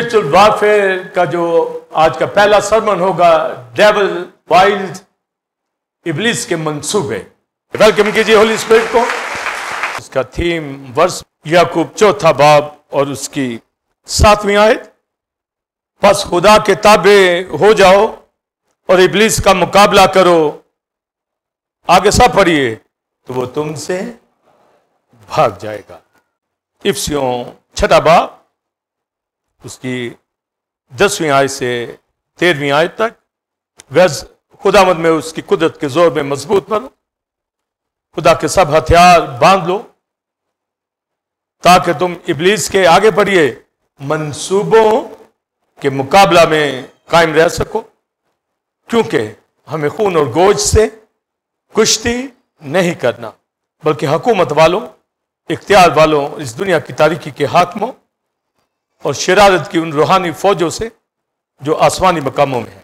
Spiritual warfare का जो आज का पहला सरमन होगा, डेविल वाइल्ड, इब्लिस के मंसूबे। वेलकम कीजिए होली स्पिरिट को। इसका थीम वर्ष याकूब 4 बाब और उसकी 7वीं आयत। बस खुदा के ताबे हो जाओ और इब्लिस का मुकाबला करो। आगे सब पढ़िए तो वो तुमसे भाग जाएगा। इफिसियों 6 बाब उसकी 10वीं आयत से 13वीं आयत तक। वैस खुदावंद में उसकी कुदरत के जोर में मजबूत बनो, खुदा के सब हथियार बांध लो ताकि तुम इब्लीस के आगे बढ़िए मंसूबों के मुकाबला में कायम रह सको, क्योंकि हमें खून और गोश्त से कुश्ती नहीं करना बल्कि हुकूमत वालों, इख्तियार वालों, इस दुनिया की तारीकी के हाकिमों और शरारत की उन रूहानी फौजों से जो आसमानी मकामों में है।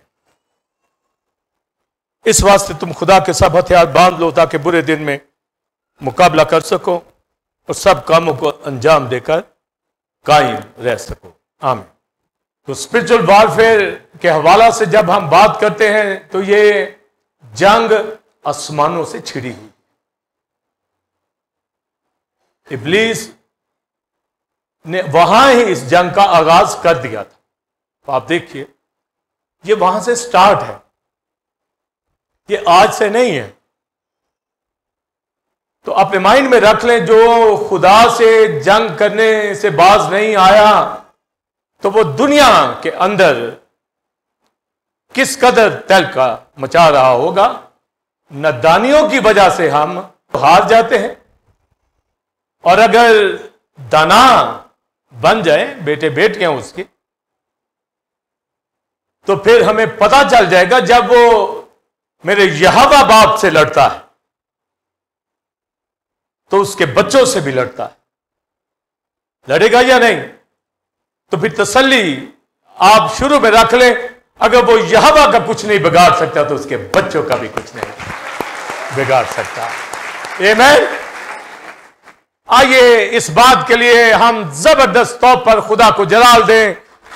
इस वास्ते तुम खुदा के सब हथियार बांध लो ताकि बुरे दिन में मुकाबला कर सको और सब कामों को अंजाम देकर कायम रह सको। आमीन। तो स्पिरिचुअल वॉरफेयर के हवाला से जब हम बात करते हैं तो ये जंग आसमानों से छिड़ी हुई। इब्लीस ने वहां ही इस जंग का आगाज कर दिया था। तो आप देखिए ये वहां से स्टार्ट है, ये आज से नहीं है। तो अपने माइंड में रख लें, जो खुदा से जंग करने से बाज नहीं आया तो वो दुनिया के अंदर किस कदर तहलका मचा रहा होगा। नादानियों की वजह से हम हार जाते हैं, और अगर दाना बन जाए बेटे बेटियां उसकी, तो फिर हमें पता चल जाएगा जब वो मेरे यहोवा बाप से लड़ता है तो उसके बच्चों से भी लड़ता है। लड़ेगा या नहीं? तो फिर तसल्ली आप शुरू में रख लें, अगर वो यहोवा का कुछ नहीं बिगाड़ सकता तो उसके बच्चों का भी कुछ नहीं बिगाड़ सकता। आमीन। आइए इस बात के लिए हम जबरदस्त तौर पर खुदा को जलाल दें।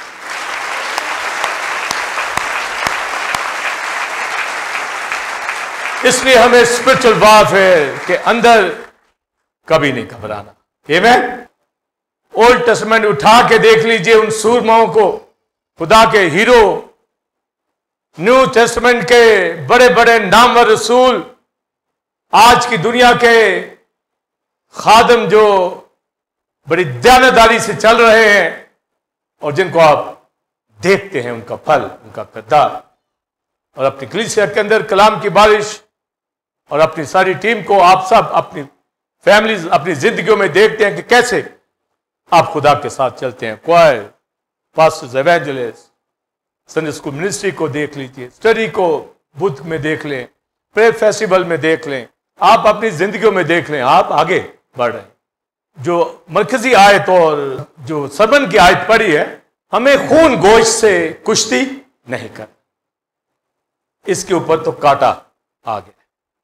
इसलिए हमें स्पिरिचुअल वॉरफेयर के अंदर कभी नहीं घबराना। आमीन। ओल्ड टेस्टमेंट उठा के देख लीजिए उन सूरमाओं को, खुदा के हीरो, न्यू टेस्टमेंट के बड़े बड़े नामवर रसूल, आज की दुनिया के खादम जो बड़ी दयानतदारी से चल रहे हैं और जिनको आप देखते हैं उनका फल, उनका किरदार, और अपनी कलीसिया के अंदर कलाम की बारिश और अपनी सारी टीम को आप सब अपनी फैमिलीज, अपनी जिंदगियों में देखते हैं कि कैसे आप खुदा के साथ चलते हैं। Choir, pastors, evangelist, Sunday school ministry को देख लीजिए, स्टडी को बुध में देख लें, प्रेयर फेस्टिवल में देख लें, आप अपनी जिंदगियों में देख लें, आप आगे बढ़ रहे हैं। जो मरकजी आयत और जो सरमन की आयत पढ़ी है, हमें खून गोश्त से कुश्ती नहीं कर, इसके ऊपर तो कांटा आ गया।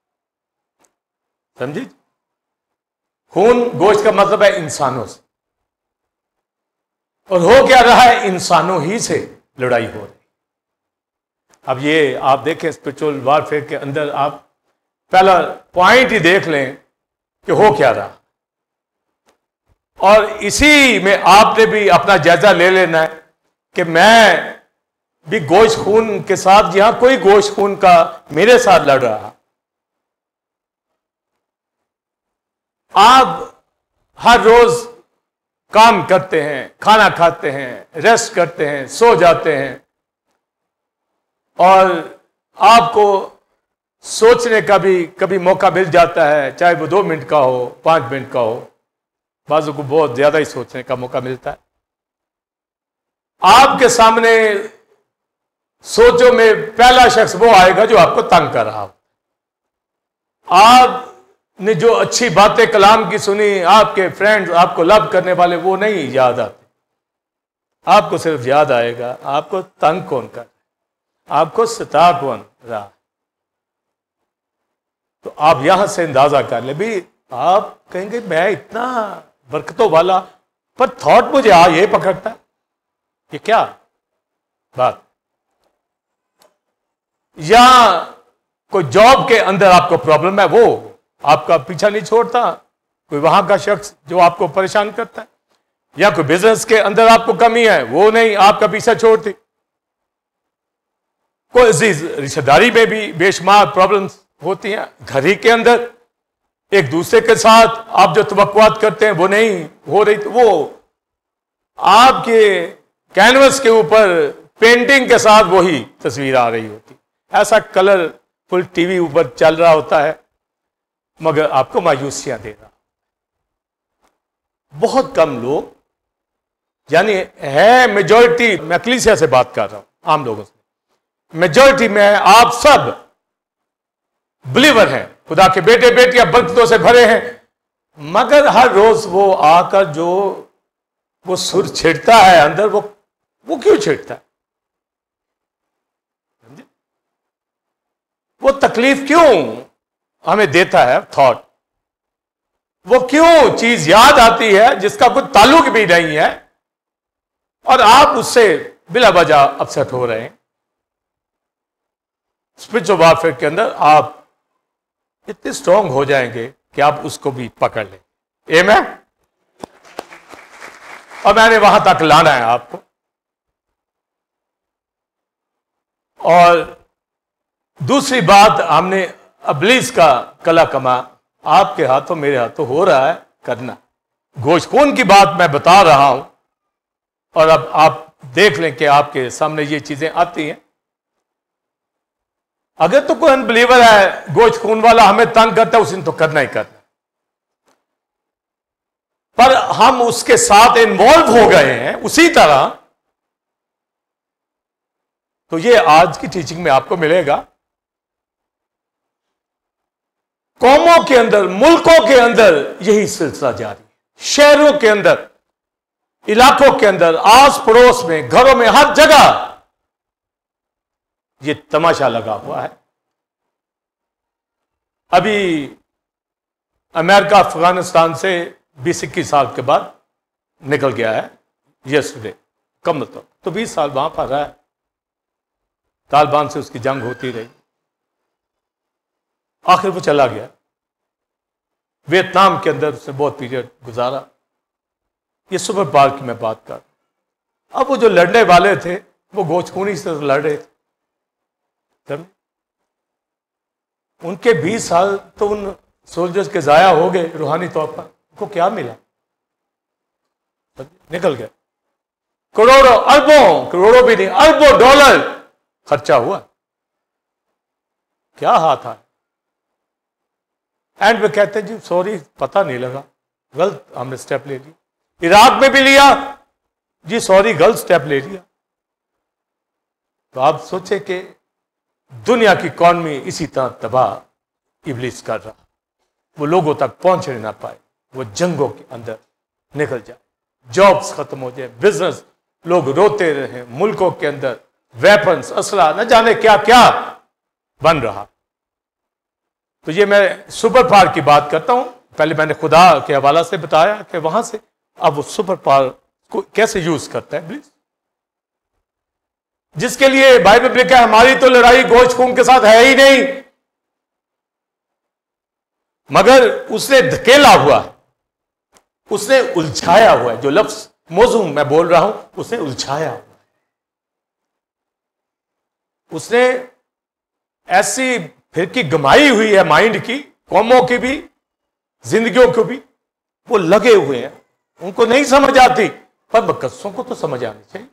समझी? खून गोश्त का मतलब है इंसानों से, और हो क्या रहा है, इंसानों ही से लड़ाई हो रही। अब ये आप देखें स्पिरिचुअल वॉरफेयर के अंदर, आप पहला पॉइंट ही देख लें कि हो क्या रहा, और इसी में आपने भी अपना जायजा ले लेना है कि मैं भी गोश्त खून के साथ, यहां कोई गोश्त खून का मेरे साथ लड़ रहा। आप हर रोज काम करते हैं, खाना खाते हैं, रेस्ट करते हैं, सो जाते हैं, और आपको सोचने का भी कभी मौका मिल जाता है, चाहे वो 2 मिनट का हो, 5 मिनट का हो, बाजू को बहुत ज्यादा ही सोचने का मौका मिलता है। आपके सामने सोचो में पहला शख्स वो आएगा जो आपको तंग कर रहा हो। आपने जो अच्छी बातें कलाम की सुनी, आपके फ्रेंड्स आपको लव करने वाले, वो नहीं याद आते। आपको सिर्फ याद आएगा आपको तंग कौन कर, आपको सता कौन रहा। तो आप यहां से अंदाजा कर ले भी, आप कहेंगे मैं इतना बरकतों वाला, पर थॉट मुझे ये पकड़ता, ये क्या बात? या कोई जॉब के अंदर आपको प्रॉब्लम है, वो आपका पीछा नहीं छोड़ता, कोई वहां का शख्स जो आपको परेशान करता है, या कोई बिजनेस के अंदर आपको कमी है, वो नहीं आपका पीछा छोड़ती, कोई अजीज रिश्तेदारी में भी बेशुमार प्रॉब्लम्स होती हैं, घर ही के अंदर एक दूसरे के साथ आप जो तवक्कुआत करते हैं वो नहीं हो रही, तो वो आपके कैनवस के ऊपर पेंटिंग के साथ वही तस्वीर आ रही होती, ऐसा कलरफुल टीवी ऊपर चल रहा होता है, मगर आपको मायूसियां दे रहा। बहुत कम लोग, यानी है मेजॉरिटी, मैं कलीसिया से बात कर रहा हूं, आम लोगों से, मेजॉरिटी में आप सब बिलीवर हैं, खुदा के बेटे बेटियां बरकतों से भरे हैं, मगर हर रोज वो आकर जो वो सुर छिड़ता है अंदर, वो क्यों छिड़ता है? वो तकलीफ क्यों हमें देता है? थॉट, वो क्यों चीज याद आती है जिसका कोई ताल्लुक भी नहीं है, और आप उससे बिला वजह अपसेट हो रहे हैं। स्पिरिचुअल वारफेयर के अंदर आप इतने स्ट्रांग हो जाएंगे कि आप उसको भी पकड़ लें। आमीन। और मैंने वहां तक लाना है आपको। और दूसरी बात, हमने इब्लीस का कला कमा आपके हाथों मेरे हाथों हो रहा है करना। गोश्त खून की बात मैं बता रहा हूं, और अब आप देख लें कि आपके सामने ये चीजें आती हैं। अगर तो कोई अनबिलीवर है, गोश्त खून वाला, हमें तंग करता है, उसने तो करना ही करना, पर हम उसके साथ इन्वॉल्व हो गए हैं उसी तरह, तो ये आज की टीचिंग में आपको मिलेगा। कौमों के अंदर, मुल्कों के अंदर यही सिलसिला जारी है, शहरों के अंदर, इलाकों के अंदर, आस पड़ोस में, घरों में, हर जगह ये तमाशा लगा हुआ है। अभी अमेरिका अफगानिस्तान से 20-21 साल के बाद निकल गया है, यस्टरडे कम मतलब, तो 20 साल वहां पर रहा है, तालिबान से उसकी जंग होती रही, आखिर वो चला गया। वियतनाम के अंदर उसने बहुत पीरियड गुजारा। ये सुपर पावर की मैं बात कर, अब वो जो लड़ने वाले थे वो गोचखूनी से लड़ रहे थे, उनके 20 साल तो उन सोल्जर्स के जाया हो गए रूहानी तौर पर। उनको क्या मिला? निकल गए। करोड़ों, अरबों, करोड़ों भी नहीं, अरबों डॉलर खर्चा हुआ, क्या हाथ है? एंड वे कहते हैं जी सॉरी, पता नहीं लगा, गलत हमने स्टेप ले लिया। इराक में भी लिया जी, सॉरी गलत स्टेप ले लिया। तो आप सोचे कि दुनिया की इकॉनमी इसी तरह तबाह इब्लीस कर रहा, वो लोगों तक पहुंच ना पाए, वो जंगों के अंदर निकल जाए, जॉब्स खत्म हो जाए, बिजनेस, लोग रोते रहे, मुल्कों के अंदर वेपन्स, असला, न जाने क्या क्या बन रहा। तो ये मैं सुपर पावर की बात करता हूं। पहले मैंने खुदा के हवाला से बताया कि वहां से अब वो सुपर पावर को कैसे यूज करता है इब्लीस, जिसके लिए बाइबल में लिखा है हमारी तो लड़ाई गोश्त खून के साथ है ही नहीं, मगर उसने धकेला हुआ है, उसने उलझाया हुआ है। जो लफ्ज मौजू मैं बोल रहा हूं, उसने उलझाया हुआ है, उसने ऐसी फिरकी गमाई हुई है माइंड की, कौमों की भी, जिंदगियों को भी। वो लगे हुए हैं, उनको नहीं समझ आती, पर मुकद्दसों को तो समझ आनी चाहिए।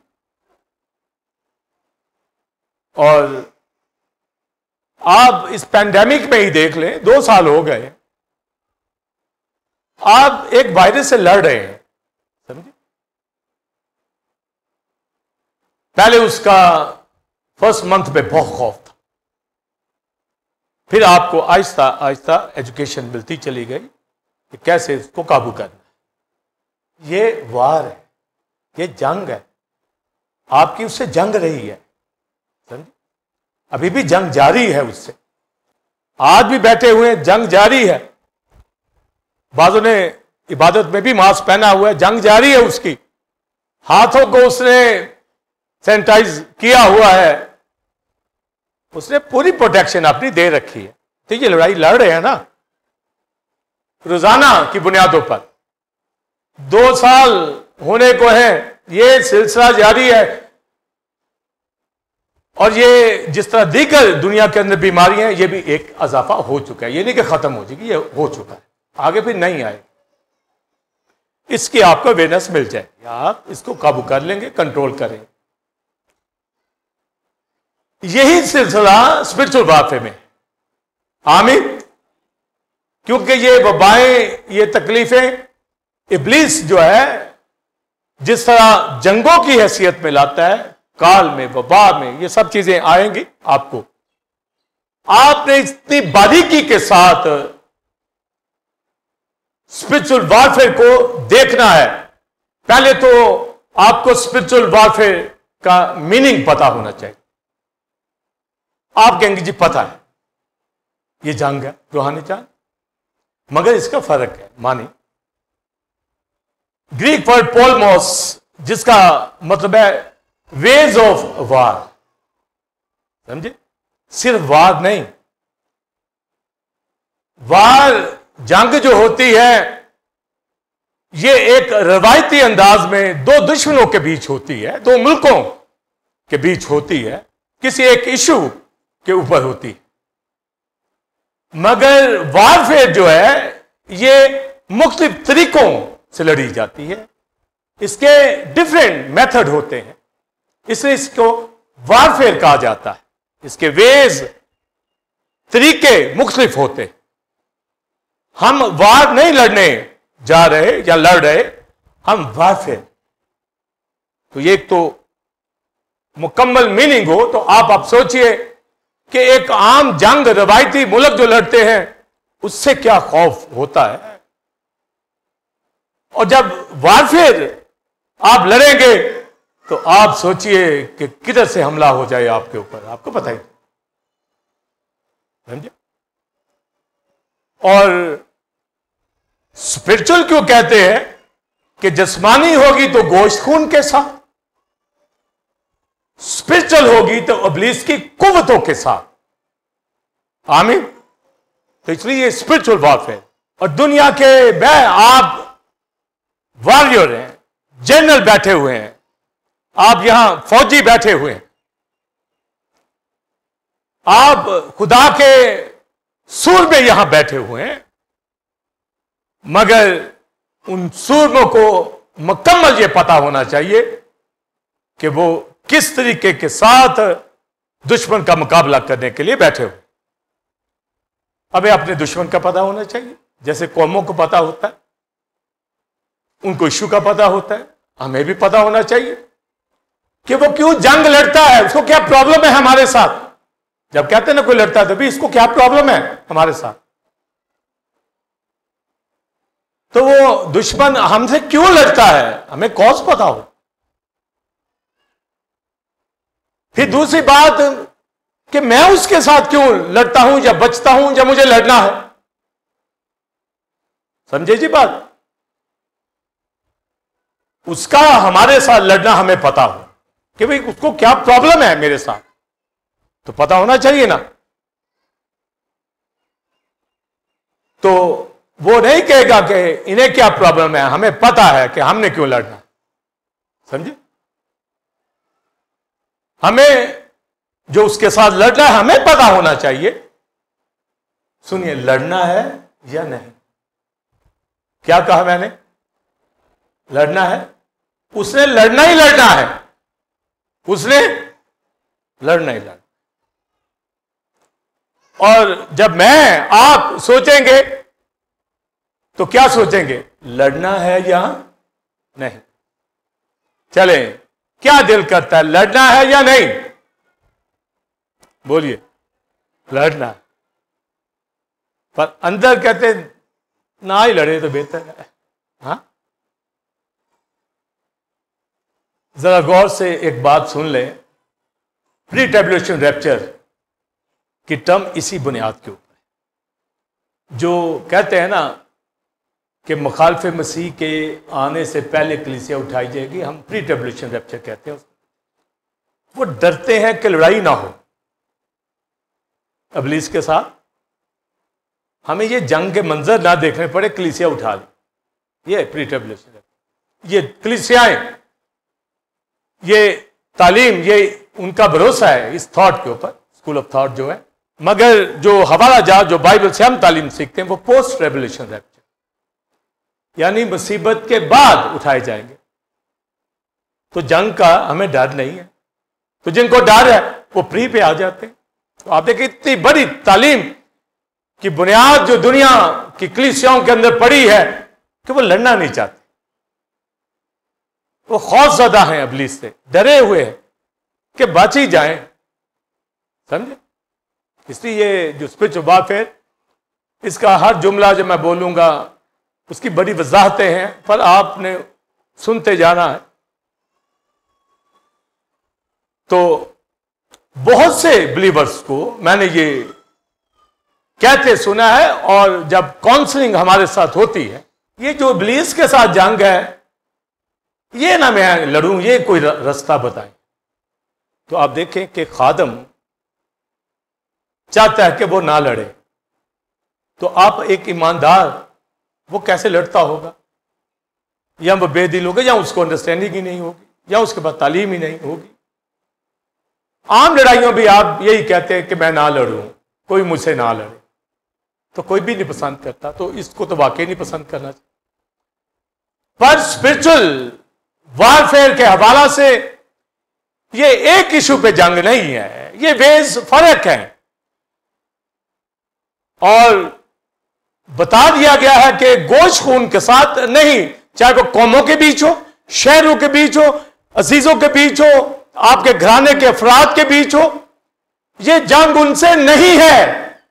और आप इस पैंडेमिक में ही देख लें, 2 साल हो गए, आप एक वायरस से लड़ रहे हैं, समझे? पहले उसका फर्स्ट मंथ में बहुत खौफ था, फिर आपको आहिस्ता आहिस्ता एजुकेशन मिलती चली गई कि कैसे इसको काबू करना है। ये वार है, ये जंग है, आपकी उससे जंग रही है, समझे? अभी भी जंग जारी है उससे, आज भी बैठे हुए जंग जारी है। बाजों ने इबादत में भी मास्क पहना हुआ है, जंग जारी है उसकी। हाथों को उसने सैनिटाइज किया हुआ है, उसने पूरी प्रोटेक्शन अपनी दे रखी है। तो ये लड़ाई लड़ रहे हैं ना रोजाना की बुनियादों पर, 2 साल होने को है, ये सिलसिला जारी है। और ये जिस तरह दीगर दुनिया के अंदर बीमारियां हैं, ये भी एक इजाफा हो चुका है। ये नहीं कि खत्म हो जाएगी, ये हो चुका है, आगे फिर नहीं आए। इसकी आपको अवेयरनेस मिल जाएगी, आप इसको काबू कर लेंगे, कंट्रोल करें। यही सिलसिला स्पिरिचुअल वारफेयर में, आमीन। क्योंकि ये वबाएं, ये तकलीफें इब्लीस जो है जिस तरह जंगों की हैसियत में लाता है, काल में, वबा में, ये सब चीजें आएंगी आपको। आपने इतनी बारीकी के साथ स्पिरिचुअल वारफेयर को देखना है। पहले तो आपको स्पिरिचुअल वारफेयर का मीनिंग पता होना चाहिए। आप कहेंगे जी पता है, ये जंग है, रूहानी जंग, मगर इसका फर्क है। मानी ग्रीक वर्ड पोलमोस, जिसका मतलब है वेज ऑफ वार, समझे? सिर्फ वार नहीं, वार जंग जो होती है ये एक रवायती अंदाज में 2 दुश्मनों के बीच होती है, 2 मुल्कों के बीच होती है, किसी एक इशू के ऊपर होती है। मगर वारफेयर जो है ये मुख्तलिफ तरीकों से लड़ी जाती है, इसके डिफरेंट मेथड होते हैं, इसलिए इसको वारफेयर कहा जाता है। इसके वेज, तरीके मुख्तलिफ होते हैं। हम वार नहीं लड़ने जा रहे या लड़ रहे, हम वारफेयर। तो ये एक तो मुकम्मल मीनिंग हो तो आप सोचिए कि एक आम जंग रवायती मुल्क जो लड़ते हैं उससे क्या खौफ होता है, और जब वारफेयर आप लड़ेंगे तो आप सोचिए कि किधर से हमला हो जाए आपके ऊपर, आपको पता ही, समझे? और स्पिरिचुअल क्यों कहते हैं कि जिस्मानी होगी तो गोश्त खून के साथ, स्पिरिचुअल होगी तो इब्लीस की कुव्वतों के साथ, आमीन। तो इसलिए ये स्पिरिचुअल वारफेयर। और दुनिया के मैं आप वॉरियर हैं, जनरल बैठे हुए हैं, आप यहां फौजी बैठे हुए हैं, आप खुदा के सूर में यहां बैठे हुए हैं, मगर उन सूरमों को मुकम्मल ये पता होना चाहिए कि वो किस तरीके के साथ दुश्मन का मुकाबला करने के लिए बैठे हुए। हमें अपने दुश्मन का पता होना चाहिए, जैसे कौमों को पता होता है, उनको इश्यू का पता होता है, हमें भी पता होना चाहिए कि वो क्यों जंग लड़ता है, उसको क्या प्रॉब्लम है हमारे साथ। जब कहते हैं ना कोई लड़ता है तो भी इसको क्या प्रॉब्लम है हमारे साथ, तो वो दुश्मन हमसे क्यों लड़ता है, हमें कॉज पता हो। फिर दूसरी बात कि मैं उसके साथ क्यों लड़ता हूं या बचता हूं या मुझे लड़ना है, समझे जी बात? उसका हमारे साथ लड़ना हमें पता हो कि भाई उसको क्या प्रॉब्लम है मेरे साथ, तो पता होना चाहिए ना। तो वो नहीं कहेगा कि इन्हें क्या प्रॉब्लम है, हमें पता है कि हमने क्यों लड़ना, समझे? हमें जो उसके साथ लड़ना है हमें पता होना चाहिए। सुनिए, लड़ना है या नहीं, क्या कहा मैंने? लड़ना है, उसने लड़ना ही लड़ना है, उसने लड़ना ही लड़ना। और जब मैं आप सोचेंगे तो क्या सोचेंगे, लड़ना है या नहीं? चले, क्या दिल करता है, लड़ना है या नहीं? बोलिए, लड़ना है। पर अंदर कहते ना ही लड़े तो बेहतर है। हाँ, जरा गौर से एक बात सुन ले, प्री ट्रिब्यूलेशन रैप्चर की टर्म इसी बुनियाद के ऊपर, जो कहते हैं ना कि मुखालिफ मसीह के आने से पहले कलीसिया उठाई जाएगी, हम प्री ट्रिब्यूलेशन रैप्चर कहते हैं उसको। वो डरते हैं कि लड़ाई ना हो इब्लीस के साथ। हमें ये जंग के मंजर ना देखने पड़े, कलीसिया उठा ली, ये प्री ट्रिब्यूलेशन, ये कलीसियाएं, ये तालीम, ये उनका भरोसा है इस थॉट के ऊपर, स्कूल ऑफ थॉट जो है। मगर जो हवाला जहाज जो बाइबल से हम तालीम सीखते हैं वो पोस्ट रेवोल्यूशन रैप्चर, यानी मुसीबत के बाद उठाए जाएंगे। तो जंग का हमें डर नहीं है। तो जिनको डर है वो प्री पे आ जाते हैं। तो आप देखिए इतनी बड़ी तालीम की बुनियाद जो दुनिया की कलीसियाओं के अंदर पड़ी है कि वो लड़ना नहीं चाहते, वो खौफजदा हैं इब्लीस से, डरे हुए हैं कि बच ही जाएं, समझे। इसलिए ये जो स्पिरिचुअल वॉरफेयर, इसका हर जुमला जो मैं बोलूंगा उसकी बड़ी वजाहतें हैं, पर आपने सुनते जाना है। तो बहुत से बिलीवर्स को मैंने ये कहते सुना है, और जब काउंसलिंग हमारे साथ होती है, ये जो इब्लीस के साथ जंग है, ये ना मैं लड़ूं, ये कोई रास्ता बताएं। तो आप देखें कि खादम चाहता है कि वो ना लड़े, तो आप एक ईमानदार वो कैसे लड़ता होगा? या वो बेदिल होगा, या उसको अंडरस्टैंडिंग ही नहीं होगी, या उसके पास तालीम ही नहीं होगी। आम लड़ाइयों भी आप यही कहते हैं कि मैं ना लड़ूं, कोई मुझसे ना लड़े, तो कोई भी नहीं पसंद करता। तो इसको तो वाकई नहीं पसंद करना चाहिए। पर स्पिरिचुअल वॉरफेयर के हवाला से ये एक इशू पे जंग नहीं है, ये वेज फर्क है। और बता दिया गया है कि गोश्त खून के साथ नहीं, चाहे वो कौमों के बीच हो, शहरों के बीच हो, अजीजों के बीच हो, आपके घराने के अफराद के बीच हो, ये जंग उनसे नहीं है,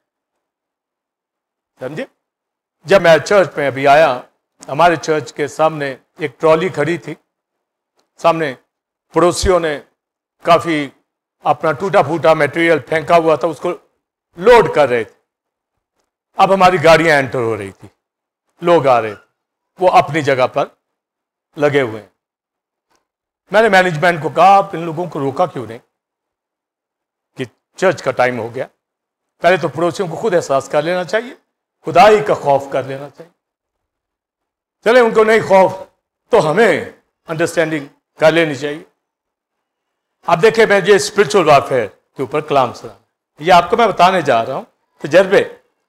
समझे। जब मैं चर्च में अभी आया, हमारे चर्च के सामने एक ट्रॉली खड़ी थी, सामने पड़ोसियों ने काफी अपना टूटा फूटा मटेरियल फेंका हुआ था, उसको लोड कर रहे थे। अब हमारी गाड़ियां एंटर हो रही थी, लोग आ रहे थे, वो अपनी जगह पर लगे हुए हैं। मैंने मैनेजमेंट को कहा, आप इन लोगों को रोका क्यों नहीं कि चर्च का टाइम हो गया। पहले तो पड़ोसियों को खुद एहसास कर लेना चाहिए, खुदाई का खौफ कर लेना चाहिए। चले उनको नहीं खौफ, तो हमें अंडरस्टैंडिंग कर लेनी चाहिए। आप देखें, मैं ये स्पिरिचुअल वॉरफेयर के ऊपर कलाम सुना, ये आपको मैं बताने जा रहा हूं तजर्बे।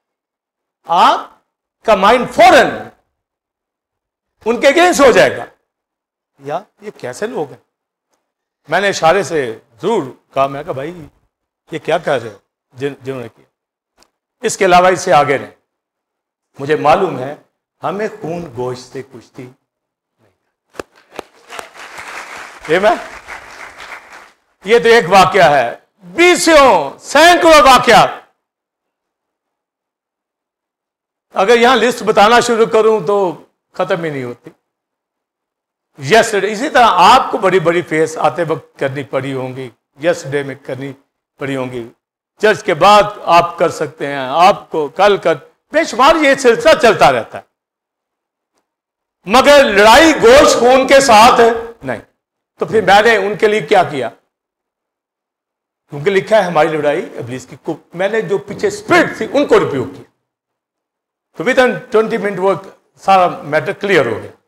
आपका माइंड फौरन उनके अगेंस्ट हो जाएगा, यार ये कैसे लोग हैं। मैंने इशारे से जरूर कहा, मैं कहा भाई ये क्या कर रहे हो जिन्होंने किया। इसके अलावा इससे आगे नहीं, मुझे मालूम है हमें खून गोश्त से कुश्ती नहीं। ये तो एक वाकया है, बीसों सैकड़ों वाकया। अगर यहां लिस्ट बताना शुरू करूं तो खत्म ही नहीं होती। यस्टरडे, इसी तरह आपको बड़ी बड़ी फेस आते वक्त करनी पड़ी होंगी, यस्टरडे में करनी पड़ी होंगी, चर्च के बाद आप कर सकते हैं, आपको कल कर, बेशुमार ये सिलसिला चलता रहता है। मगर लड़ाई गोश्त खून के साथ है नहीं। तो फिर मैंने उनके लिए क्या किया, क्योंकि लिखा है हमारी लड़ाई इब्लीस की। मैंने जो पीछे स्पिरिट थी उनको रिप्यूक किया, तो विद इन 20 मिनट वो सारा मैटर क्लियर हो गया,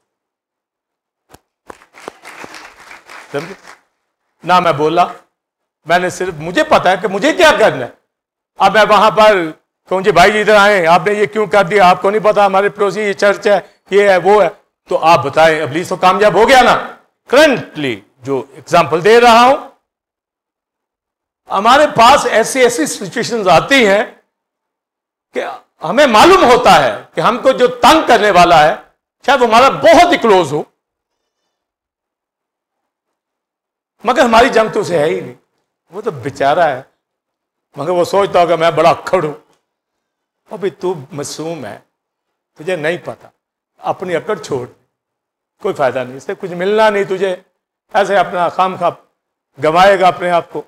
समझे ना। मैं बोला, मैंने सिर्फ, मुझे पता है कि मुझे क्या करना है। अब मैं वहां पर कहूँ जी भाई इधर आए, आपने ये क्यों कर दिया, आपको नहीं पता हमारे पड़ोसी ये चर्च है, ये है वो है, तो आप बताएं। इब्लीस तो कामयाब हो गया ना। करंटली जो एग्जांपल दे रहा हूं, हमारे पास ऐसी ऐसी सिचुएशंस आती हैं कि हमें मालूम होता है कि हमको जो तंग करने वाला है शायद वो हमारा बहुत ही क्लोज हो, मगर हमारी जंग तो उसे है ही नहीं, वो तो बेचारा है। मगर वो सोचता होगा मैं बड़ा अक्खड़ हूं। अभी तू मासूम है, तुझे नहीं पता, अपनी अकड़ छोड़, कोई फायदा नहीं, इससे कुछ मिलना नहीं तुझे, ऐसे अपना खामखा गंवाएगा अपने आप को।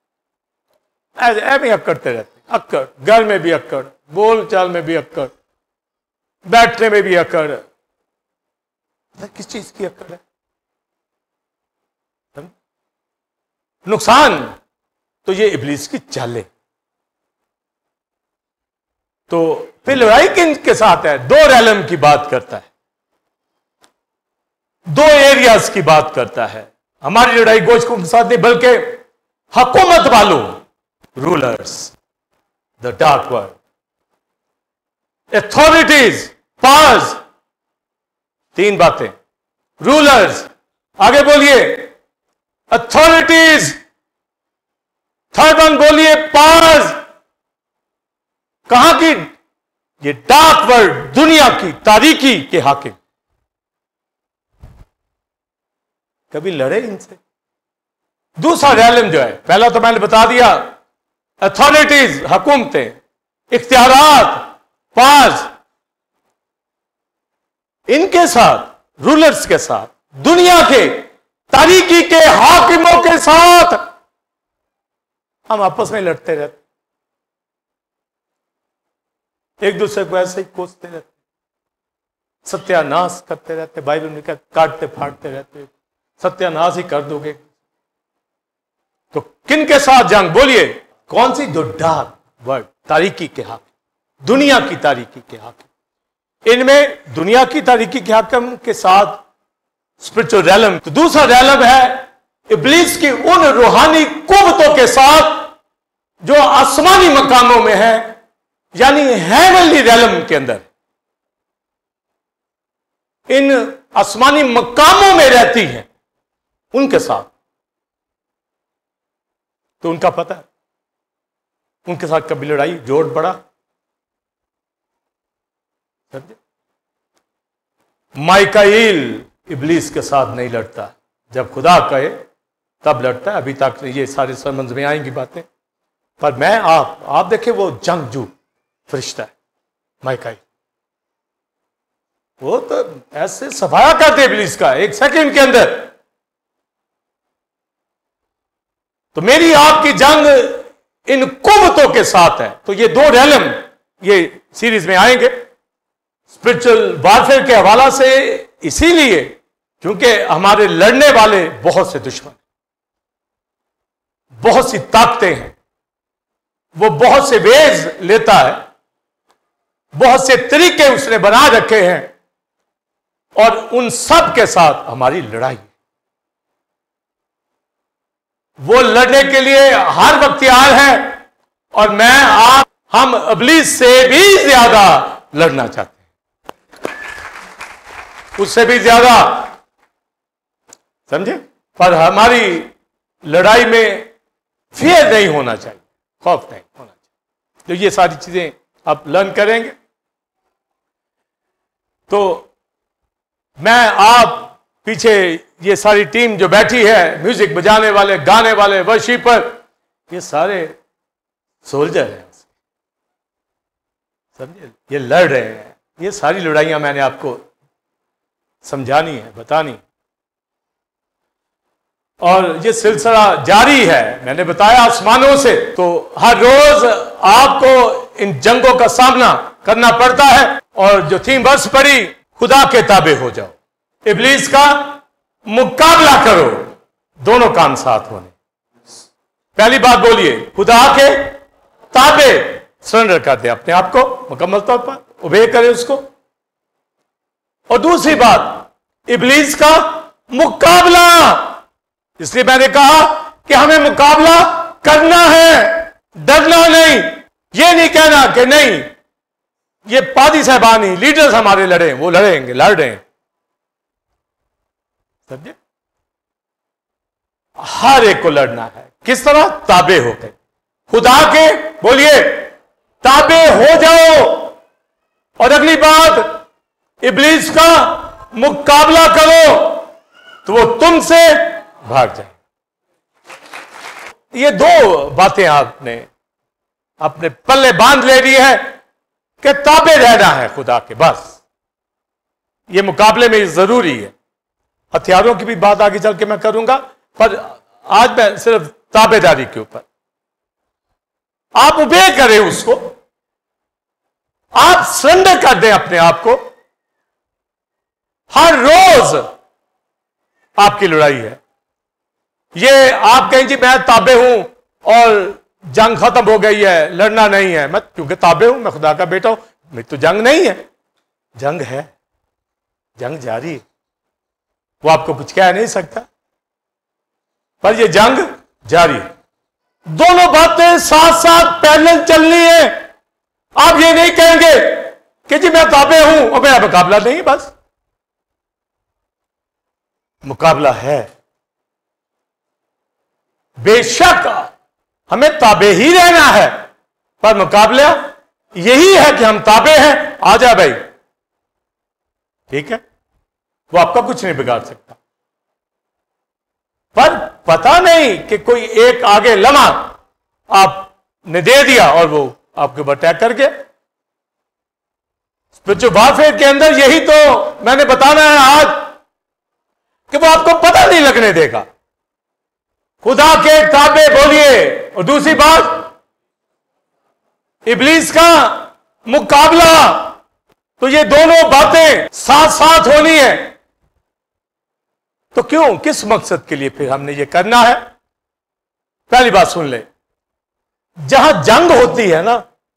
ऐसे अक्कड़ते रहते, अक्कड़, घर में भी अक्कड़, बोल चाल में भी अक्कड़, बैठने में भी अक्कड़। किस चीज की अक्कड़ है? नुकसान, तो ये इब्लीस की चालें। तो फिर लड़ाई किन के साथ है? दो रैलम की बात करता है, दो एरियाज की बात करता है। हमारी लड़ाई गोश्त के साथ नहीं, बल्कि हुकूमत वालों, rulers, the dark world, authorities, powers. तीन बातें, रूलर्स, आगे बोलिए अथॉरिटीज, थर्ड वन बोलिए पावर्स। कहां की? ये डार्क वर्ल्ड, दुनिया की तारीकी के हाकिम। कभी लड़े इनसे? दूसरा रैलम जो है, पहला तो मैंने बता दिया, अथॉरिटीज, हुकूमतें, इख्तियारात, पावर्स, इनके साथ, रूलर्स के साथ, दुनिया के तारीकी के हाकिमों के साथ हम आपस में लड़ते रहते, एक दूसरे को ऐसे ही कोसते रहते, सत्यानाश करते रहते। बाइबल में कहते काटते फाड़ते रहते, सत्यानाश ही कर दोगे। तो किन के साथ जंग? बोलिए कौन सी? जो डार्क वर्ल्ड, तारीकी के हाकिम, दुनिया की तारीकी के हाकिम। इनमें दुनिया की तारीकी के हाकिम के साथ स्पिरिचुअल रैलम। तो दूसरा रैलम है इब्लीस की उन रूहानी कुव्वतों के साथ जो आसमानी मकामों में है, यानी हेवनली रैलम के अंदर, इन आसमानी मकामों में रहती है, उनके साथ। तो उनका पता है, उनके साथ कभी लड़ाई जोड़ पड़ा, समझे? माइकाइल इब्लीस के साथ नहीं लड़ता, जब खुदा कहे तब लड़ता है। अभी तक ये सारे समझ में आएंगी बातें, पर मैं आप देखें, वो जंगजू फरिश्ता है माइकाइल, वो तो ऐसे सफाया करते इब्लीस का एक सेकंड के अंदर। तो मेरी आपकी जंग इन कुव्वतों के साथ है। तो ये दो रैलम ये सीरीज में आएंगे स्पिरिचुअल वारफेयर के हवाला से, इसीलिए क्योंकि हमारे लड़ने वाले बहुत से दुश्मन, बहुत सी ताकतें हैं, वो बहुत से वेज लेता है, बहुत से तरीके उसने बना रखे हैं, और उन सब के साथ हमारी लड़ाई। वो लड़ने के लिए हर वक्त तैयार है, और मैं आप हम इब्लीस से भी ज्यादा लड़ना चाहते हैं, उससे भी ज्यादा, समझे? पर हमारी लड़ाई में फियर नहीं होना चाहिए, खौफ नहीं होना चाहिए। तो ये सारी चीजें आप लर्न करेंगे। तो मैं आप पीछे ये सारी टीम जो बैठी है, म्यूजिक बजाने वाले, गाने वाले, वर्शिपर, ये सारे सोल्जर हैं, समझे? ये लड़ रहे हैं। ये सारी लड़ाइयां मैंने आपको समझानी है, बतानी, और ये सिलसिला जारी है। मैंने बताया आसमानों से, तो हर रोज आपको इन जंगों का सामना करना पड़ता है। और जो थीम वर्स पड़ी, खुदा के ताबे हो जाओ, इब्लीस का मुकाबला करो, दोनों काम साथ होने। पहली बात बोलिए, खुदा के ताबे सरेंडर कर दे अपने आप को, मुकम्मल तौर पर ओबे करे उसको। और दूसरी बात, इब्लीस का मुकाबला। इसलिए मैंने कहा कि हमें मुकाबला करना है, डरना नहीं। ये नहीं कहना कि नहीं ये पादी साहबानी लीडर्स हमारे लड़े, वो लड़ेंगे, लड़ रहे हैं, समझे? हर एक को लड़ना है। किस तरह? ताबे होकर खुदा के, बोलिए ताबे हो जाओ। और अगली बात, इब्लीस का मुकाबला करो तो वो तुमसे भाग जाए। ये दो बातें आपने अपने पल्ले बांध ले ली है कि ताबे रहना है खुदा के, बस। ये मुकाबले में जरूरी है। हथियारों की भी बात आगे चल के मैं करूंगा, पर आज मैं सिर्फ ताबेदारी के ऊपर। आप उबे करें उसको, आप सरेंडर कर दें अपने आप को। हर रोज आपकी लड़ाई है, ये आप कहें जी मैं ताबे हूं और जंग खत्म हो गई है, लड़ना नहीं है, मैं क्योंकि ताबे हूं, मैं खुदा का बेटा हूं, मैं तो जंग नहीं है। जंग है, जंग जारी है, वो आपको कुछ कह नहीं सकता, पर ये जंग जारी है। दोनों बातें साथ साथ पैरेलल चलनी है। आप ये नहीं कहेंगे कि जी मैं ताबे हूं और मेरा मुकाबला नहीं, बस मुकाबला है। बेशक हमें ताबे ही रहना है, पर मुकाबला यही है कि हम ताबे हैं। आ जा भाई, ठीक है, वो आपका कुछ नहीं बिगाड़ सकता। पर पता नहीं कि कोई एक आगे लम्हा आपने दे दिया और वो आपके ऊपर अटैक कर गया। स्पिरिचुअल वॉरफेयर के अंदर यही तो मैंने बताना है आज, कि वो आपको पता नहीं लगने देगा। खुदा के ताबे बोलिए, और दूसरी बात इब्लीस का मुकाबला। तो ये दोनों बातें साथ साथ होनी है। तो क्यों, किस मकसद के लिए फिर हमने ये करना है? पहली बात सुन ले, जहां जंग होती है ना,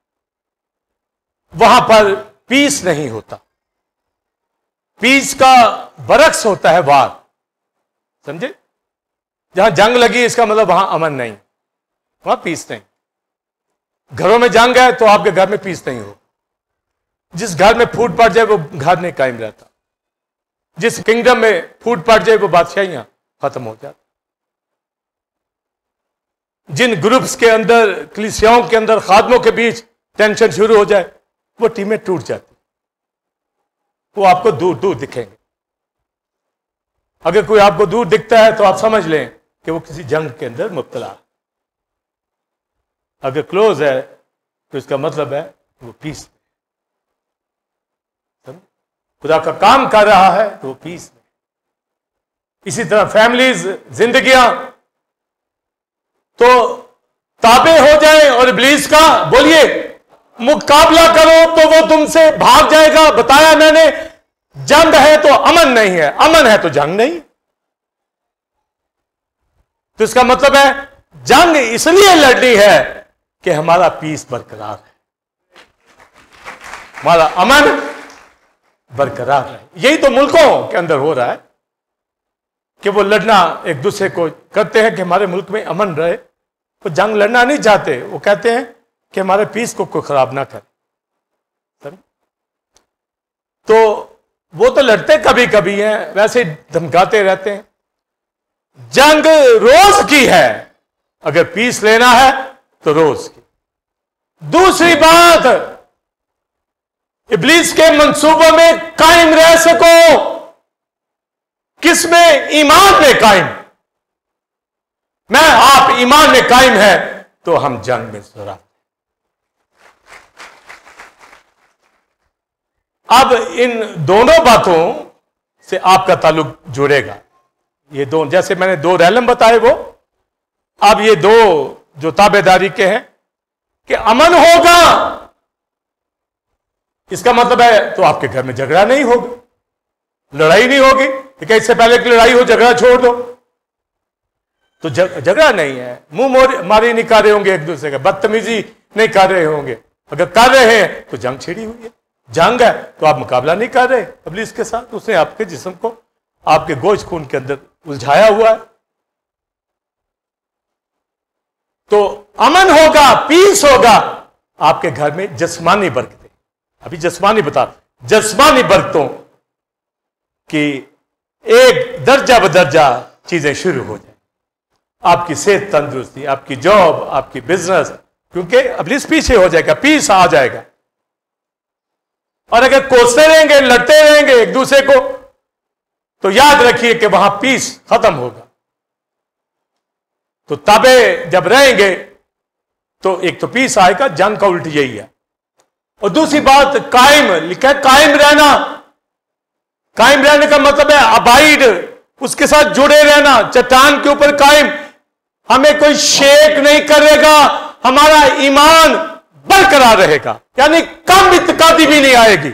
वहां पर पीस नहीं होता। पीस का बरक्स होता है वार, समझे? जहां जंग लगी इसका मतलब वहां अमन नहीं, वहां पीस नहीं। घरों में जंग है तो आपके घर में पीस नहीं हो। जिस घर में फूट पड़ जाए वो घर नहीं कायम रहता। जिस किंगडम में फूट पड़ जाए वो बादशाहियां खत्म हो जाती। जिन ग्रुप्स के अंदर, कलीसियाओं के अंदर खादमों के बीच टेंशन शुरू हो जाए, वो टीमें टूट जाती, वो आपको दूर दूर दिखेंगे। अगर कोई आपको दूर दिखता है तो आप समझ लें कि वो किसी जंग के अंदर मुब्तला है। अगर क्लोज है तो इसका मतलब है वो पीस, खुदा का काम कर रहा है तो वो पीस में। इसी तरह फैमिलीज, जिंदगियां तो ताबे हो जाए और इब्लीस का बोलिए मुकाबला करो तो वो तुमसे भाग जाएगा। बताया मैंने, जंग है तो अमन नहीं है, अमन है तो जंग नहीं। तो इसका मतलब है जंग इसलिए लड़नी है कि हमारा पीस बरकरार है, हमारा अमन बरकरार है। यही तो मुल्कों के अंदर हो रहा है कि वो लड़ना एक दूसरे को करते हैं कि हमारे मुल्क में अमन रहे। वो जंग लड़ना नहीं चाहते, वो कहते हैं कि हमारे पीस को कोई खराब ना करे। तो वो तो लड़ते कभी कभी हैं, वैसे धमकाते रहते हैं। जंग रोज की है, अगर पीस लेना है तो रोज की। दूसरी बात, इब्लीस के मंसूबों में कायम रह सको, किसमें? ईमान में कायम। मैं आप ईमान में कायम है तो हम जंग में जरा। अब इन दोनों बातों से आपका ताल्लुक जुड़ेगा। ये दो, जैसे मैंने दो रैलम बताए वो, अब ये दो जो ताबेदारी के हैं कि अमन होगा, इसका मतलब है तो आपके घर में झगड़ा नहीं होगा, लड़ाई नहीं होगी। ठीक है, इससे पहले कि लड़ाई हो झगड़ा छोड़ दो। तो झगड़ा नहीं है, मुंह मारी नहीं कर रहे होंगे एक दूसरे का, बदतमीजी नहीं कर रहे होंगे। अगर कर रहे हैं तो जंग छिड़ी हुई है। जंग है तो आप मुकाबला नहीं कर रहे इब्लीस के साथ, उसने आपके जिस्म को आपके गोश्त खून के अंदर उलझाया हुआ है। तो अमन होगा, पीस होगा आपके घर में। जिस्मानी बरकतें, अभी जिस्मानी बता, जिस्मानी बरकतों की एक दर्जा बदर्जा चीजें शुरू हो जाए। आपकी सेहत तंदुरुस्ती, आपकी जॉब, आपकी बिजनेस, क्योंकि इब्लीस पीछे हो जाएगा, पीस आ जाएगा। और अगर कोसते रहेंगे, लड़ते रहेंगे एक दूसरे को, तो याद रखिए कि वहां पीस खत्म होगा। तो ताबे जब रहेंगे तो एक तो पीस आएगा, जंग का उल्टी यही है। और दूसरी बात कायम, लिखा है कायम रहना। कायम रहने का मतलब है अबाइड, उसके साथ जुड़े रहना, चट्टान के ऊपर कायम। हमें कोई शेक नहीं करेगा, हमारा ईमान बरकरार रहेगा, यानी कम इत्कादी भी नहीं आएगी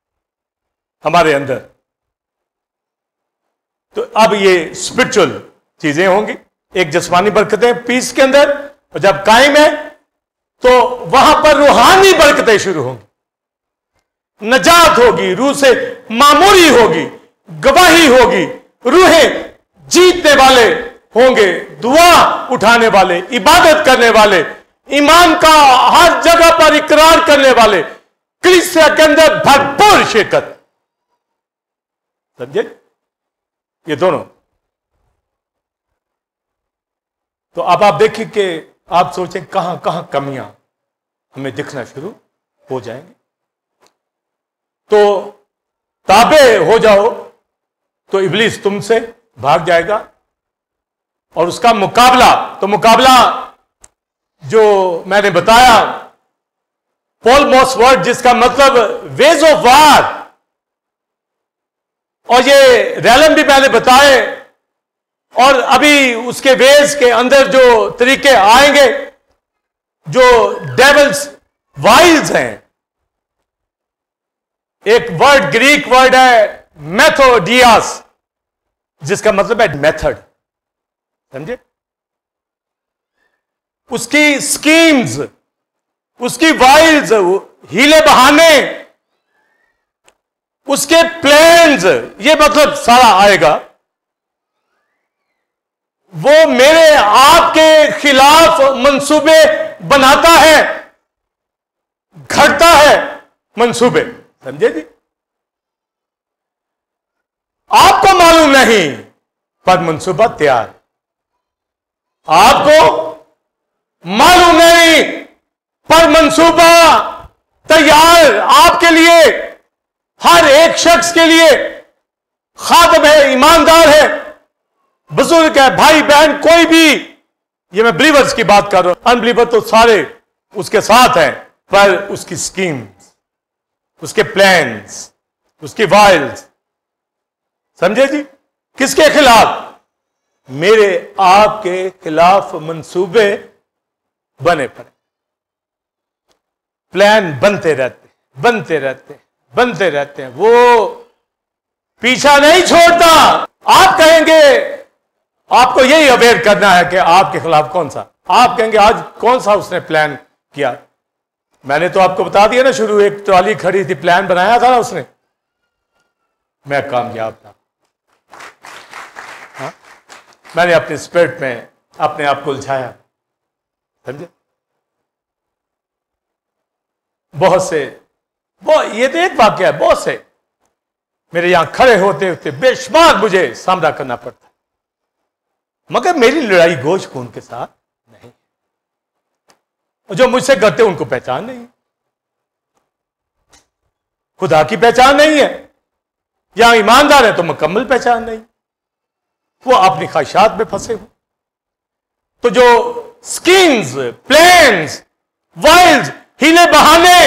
हमारे अंदर। तो अब ये स्पिरिचुअल चीजें होंगी। एक जिस्मानी बरकतें पीस के अंदर, और जब कायम है तो वहां पर रूहानी बरकतें शुरू होंगी, नजात होगी, रूह से मामूरी होगी, गवाही होगी, रूहें जीतने वाले होंगे, दुआ उठाने वाले, इबादत करने वाले, ईमान का हर जगह पर इकरार करने वाले, कलीसिया के अंदर भरपूर शिरकत। समझे? ये दोनों। तो अब आप देखिए कि आप सोचें कहां कहां कमियां हमें दिखना शुरू हो जाएंगे। तो ताबे हो जाओ तो इब्लीस तुमसे भाग जाएगा, और उसका मुकाबला, तो मुकाबला जो मैंने बताया, पोलमोस वर्ड जिसका मतलब वेज ऑफ वार, और ये रैलम भी मैंने बताए, और अभी उसके वेज के अंदर जो तरीके आएंगे, जो डेविल्स वाइल्स हैं। एक वर्ड ग्रीक वर्ड है मेथोडियास, जिसका मतलब है मेथड। समझे? उसकी स्कीम्स, उसकी वाइल्स, हीले बहाने, उसके प्लान्स, ये मतलब सारा आएगा। वो मेरे आपके खिलाफ मंसूबे बनाता है, घड़ता है मंसूबे। समझे जी? आपको मालूम नहीं पर मंसूबा तैयार, आपको मालूम नहीं पर मंसूबा तैयार आपके लिए, हर एक शख्स के लिए। खादम है, ईमानदार है, बुजुर्ग है, भाई बहन, कोई भी, ये मैं बिलीवर्स की बात कर रहा हूं, अनबिलीवर तो सारे उसके साथ हैं, पर उसकी स्कीम्स, उसके प्लान्स, उसकी वाइल्स। समझे जी? किसके खिलाफ? मेरे आपके खिलाफ मंसूबे बने पड़े, प्लान बनते रहते, बनते रहते, बनते रहते हैं। वो पीछा नहीं छोड़ता। आप कहेंगे, आपको यही अवेयर करना है कि आपके खिलाफ कौन सा, आप कहेंगे आज कौन सा उसने प्लान किया। मैंने तो आपको बता दिया ना शुरू, एक ट्रॉली खड़ी थी, प्लान बनाया था ना उसने, मैं कामयाब था। हाँ? मैंने अपने स्पिरिट में अपने आप को उलझाया। समझे? बहुत से, ये तो एक वाक्य है, बहुत से मेरे यहां खड़े होते होते बेशुमार मुझे सामना करना पड़ता, मगर मेरी लड़ाई गोश खून के साथ नहीं। जो मुझसे करते उनको पहचान नहीं, खुदा की पहचान नहीं है। यहां ईमानदार है तो मुकम्मल पहचान नहीं, वो अपनी ख्वाहिशात में फंसे हो। तो जो स्कीम्स, प्लान्स, वाइल्स, हीले बहाने,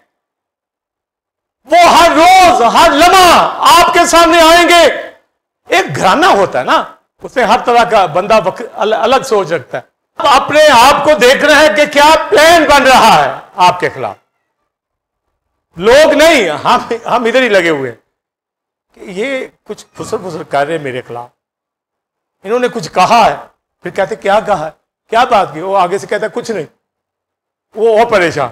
वो हर रोज हर लम्हा आपके सामने आएंगे। एक घराना होता है ना, उसमें हर तरह का बंदा अलग सोच रखता है। अपने आप को देख रहे हैं कि क्या प्लान बन रहा है आपके खिलाफ। लोग नहीं, हम इधर ही लगे हुए हैं कि ये कुछ फुसर फुसर कर रहे हैं मेरे खिलाफ, इन्होंने कुछ कहा है, फिर कहते क्या कहा है, क्या बात की, वो आगे से कहता कुछ नहीं, वो और परेशान,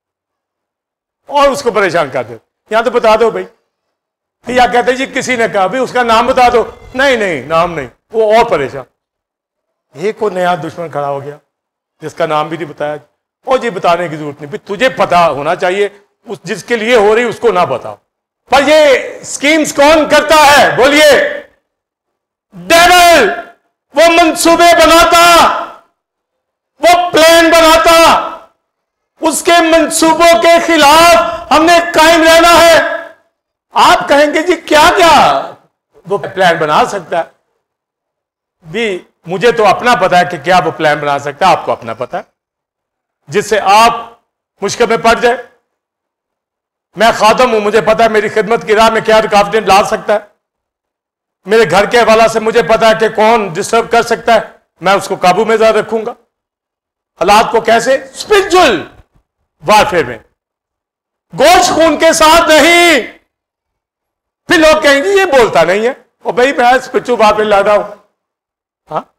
और उसको परेशान कर दे। यहां तो बता दो भाई, या कहते जी किसी ने कहा, भाई उसका नाम बता दो, नहीं नहीं नाम नहीं, वो और परेशान। एक को नया दुश्मन खड़ा हो गया जिसका नाम भी नहीं बताया, और ये बताने की जरूरत नहीं, तुझे पता होना चाहिए, उस जिसके लिए हो रही उसको ना बताओ। पर ये स्कीम्स कौन करता है बोलिए? डेविल। वो मंसूबे बनाता, वो प्लान बनाता, उसके मंसूबों के खिलाफ हमने कायम रहना है। आप कहेंगे जी क्या क्या वो प्लान बना सकता है? भी मुझे तो अपना पता है कि क्या वो प्लान बना सकता है, आपको अपना पता है, जिससे आप मुश्किल में पड़ जाए। मैं खादम हूं, मुझे पता है मेरी खिदमत की राह में क्या रुकावटें ला सकता है। मेरे घर के हवाला से मुझे पता है कि कौन डिस्टर्ब कर सकता है, मैं उसको काबू में जरूर रखूंगा। हालात को कैसे? स्पिरिचुअल वारफेयर में, गोश्त खून के साथ नहीं। फिर लोग कहेंगे ये बोलता नहीं है, और भाई मैं स्पिरिचुअल वारफेयर लड़ रहा हूं। हाँ,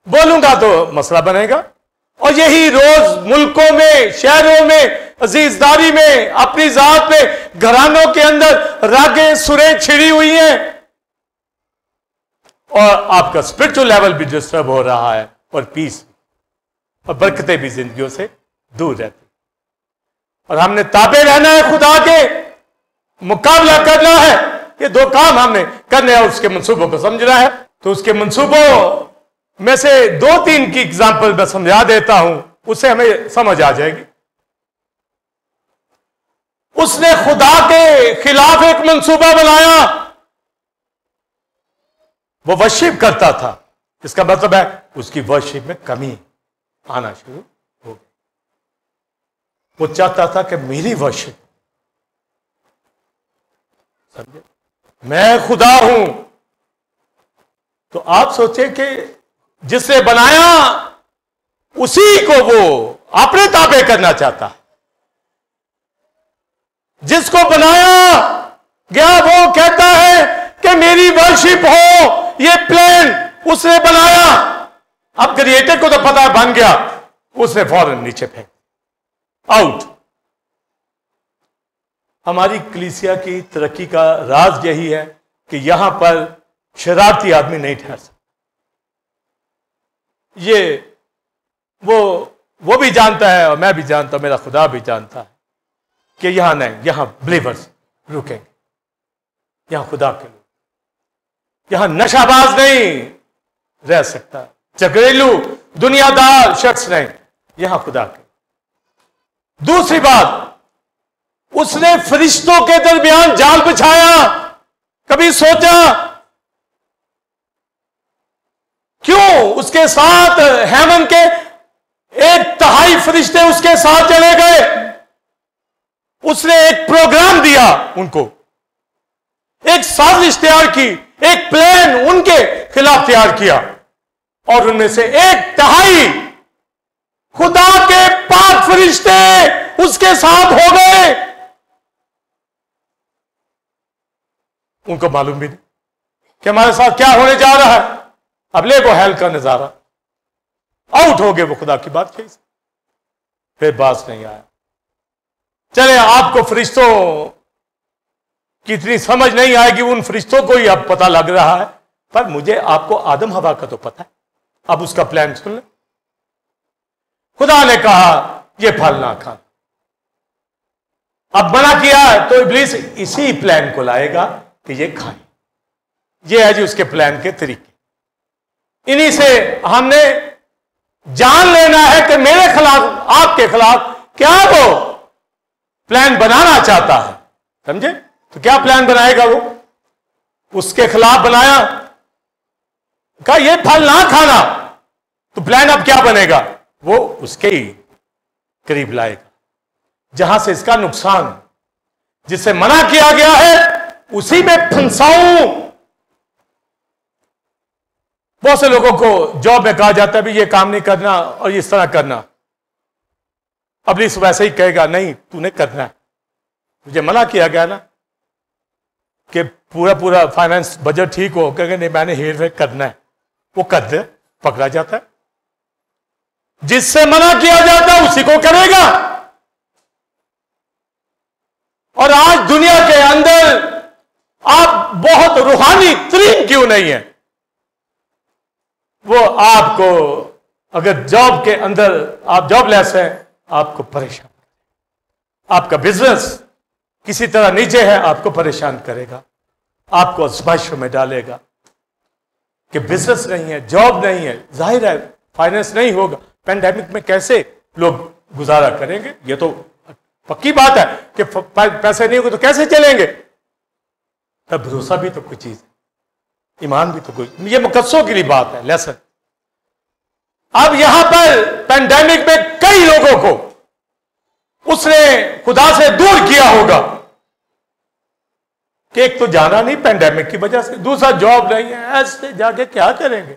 बोलूंगा तो मसला बनेगा। और यही रोज मुल्कों में, शहरों में, अजीजदारी में, अपनी जात में, घरानों के अंदर रागें सुरें छिड़ी हुई हैं और आपका स्पिरिचुअल लेवल भी डिस्टर्ब हो रहा है और पीस और बरकतें भी जिंदगियों से दूर रहती। और हमने ताबे रहना है, खुदा के मुकाबला करना है। ये दो काम हमने करने हैं, उसके मंसूबों को समझना है। तो उसके मंसूबों में से 2-3 की एग्जाम्पल मैं समझा देता हूं, उससे हमें समझ आ जाएगी। उसने खुदा के खिलाफ एक मंसूबा बनाया। वो वर्शिप करता था, इसका मतलब है उसकी वर्शिप में कमी आना शुरू हो गई। वो चाहता था कि मेरी वर्शिप, समझे, मैं खुदा हूं। तो आप सोचे कि जिसने बनाया उसी को वो अपने ताबे करना चाहता है। जिसको बनाया गया वो कहता है कि मेरी वर्शिप हो, ये प्लान उसने बनाया। अब क्रिएटर को तो पता है बन गया, उसने फौरन नीचे फेंक आउट। हमारी कलीसिया की तरक्की का राज यही है कि यहां पर शरारती आदमी नहीं ठहर सकता। ये वो भी जानता है और मैं भी जानता हूं, मेरा खुदा भी जानता है कि यहां नहीं, यहां बिलीवर्स रुकेंगे, यहां खुदा के लोग, यहां नशाबाज नहीं रह सकता, झगड़ेलू दुनियादार शख्स नहीं, यहां खुदा के। दूसरी बात, उसने फरिश्तों के दरमियान जाल बिछाया। कभी सोचा क्यों उसके साथ हेमन के 1/3 फरिश्ते उसके साथ चले गए? उसने एक प्रोग्राम दिया उनको, एक साजिश तैयार की, एक प्लान उनके खिलाफ तैयार किया और उनमें से 1/3 खुदा के पाक फरिश्ते उसके साथ हो गए। उनको मालूम भी नहीं कि हमारे साथ क्या होने जा रहा है। अब ले वो हेल का नजारा, आउट हो गए वो खुदा की बात कही। फिर बात नहीं आया। चले, आपको फरिश्तों की इतनी समझ नहीं आएगी, उन फरिश्तों को ही अब पता लग रहा है, पर मुझे आपको आदम हवा का तो पता है। अब उसका प्लान सुन ले। खुदा ने कहा ये फल ना खाना। अब मना किया है तो इब्लीस इसी प्लान को लाएगा कि ये खाए। ये है जी उसके प्लान के तरीके। इन्हीं से हमने जान लेना है कि मेरे खिलाफ, आपके खिलाफ क्या वो प्लान बनाना चाहता है। समझे? तो क्या प्लान बनाएगा वो? उसके खिलाफ बनाया, कहा ये फल ना खाना, तो प्लान अब क्या बनेगा? वो उसके ही करीब लाएगा जहां से इसका नुकसान, जिससे मना किया गया है उसी में फंसाऊं। बहुत से लोगों को जॉब में कहा जाता है भी ये काम नहीं करना और इस तरह करना। अब इस वैसे ही कहेगा नहीं तूने करना है, मुझे मना किया गया ना कि पूरा फाइनेंस बजट ठीक हो, कहेंगे नहीं मैंने हेर फेर करना है, वो कर दे, पकड़ा जाता है। जिससे मना किया जाता है उसी को करेगा। और आज दुनिया के अंदर आप बहुत रूहानी तरीन क्यों नहीं है, वो आपको अगर जॉब के अंदर आप जॉबलेस हैं, आपको परेशान, आपका बिजनेस किसी तरह नीचे है, आपको परेशान करेगा, आपको आजमाइशों में डालेगा कि बिजनेस नहीं है, जॉब नहीं है, जाहिर है फाइनेंस नहीं होगा। पेंडेमिक में कैसे लोग गुजारा करेंगे? ये तो पक्की बात है कि पैसे नहीं होंगे तो कैसे चलेंगे। तब भरोसा भी तो कोई चीज है, ईमान भी तो कोई, ये मुकद्दसों के लिए बात है, लेसन। अब यहां पर पेंडेमिक में कई लोगों को उसने खुदा से दूर किया होगा कि एक तो जाना नहीं पेंडेमिक की वजह से, दूसरा जॉब नहीं है, ऐसे जाके क्या करेंगे,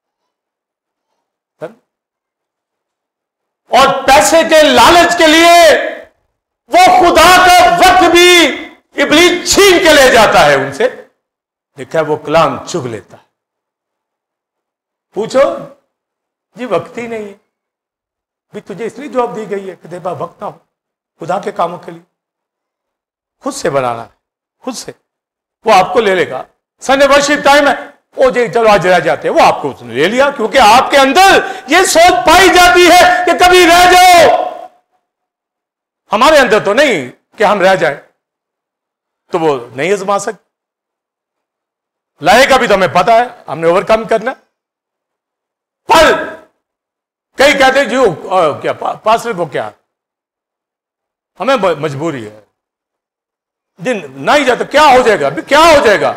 और पैसे के लालच के लिए वो खुदा का वक्त भी इब्लीस छीन के ले जाता है उनसे। देखा वो कलाम चुग लेता है। पूछो जी वक्त ही नहीं है। भी तुझे इसलिए जॉब दी गई है कि तेरे पास वक्त ना हो खुदा के कामों के लिए। खुद से बनाना है, खुद से। वो आपको ले लेगा। संडे वर्शिप टाइम है, ओ जी चलो आज रह जाते हैं, वो आपको उसने ले लिया, क्योंकि आपके अंदर ये सोच पाई जाती है कि कभी रह जाओ। हमारे अंदर तो नहीं कि हम रह जाए, तो वो नहीं आजमा सकते। लाएगा भी तो हमें पता है, हमने ओवरकम करना। पर कई कहते हैं जो क्या पास वो क्या, हमें मजबूरी है, दिन नहीं जाता क्या हो जाएगा, भी क्या हो जाएगा,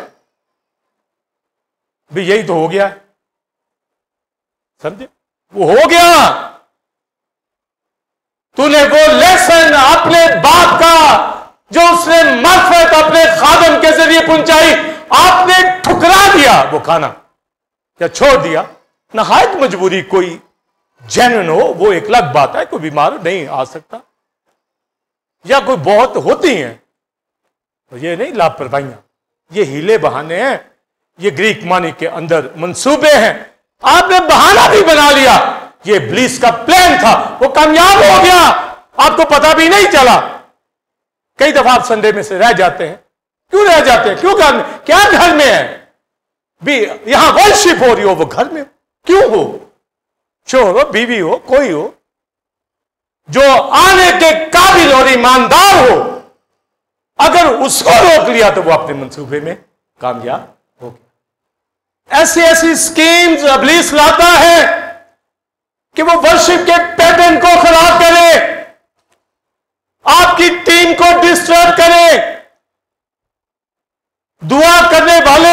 भी यही तो हो गया है। समझे, वो हो गया। तूने वो लेसन अपने बाप का जो उसने मगफिरत अपने खादम के जरिए पहुंचाई, आपने ठुकरा दिया वो खाना या छोड़ दिया। नहायत मजबूरी, कोई जेन्युइन हो वो एक अलग बात है, कोई बीमार नहीं आ सकता, या कोई बहुत होती हैं, तो ये नहीं लापरवाहियां, ये हीले बहाने हैं, ये ग्रीक मानी के अंदर मंसूबे हैं। आपने बहाना भी बना लिया, ये इब्लीस का प्लान था, वो कामयाब हो गया, आपको पता भी नहीं चला। कई दफा आप संडे में से रह जाते हैं। क्यों रह जाते हैं, क्यों घर में, क्या घर में है भी, यहां वर्शिप हो रही हो, वो घर में क्यों हो, शोहर हो, बीवी हो, कोई हो जो आने के काबिल और ईमानदार हो, अगर उसको रोक लिया तो वो अपने मंसूबे में कामयाब हो गया। ऐसी ऐसी स्कीम्स इब्लीस लाता है कि वो वर्शिप के पैटर्न को खराब करे, आपकी टीम को डिस्टर्ब करे। दुआ करने वाले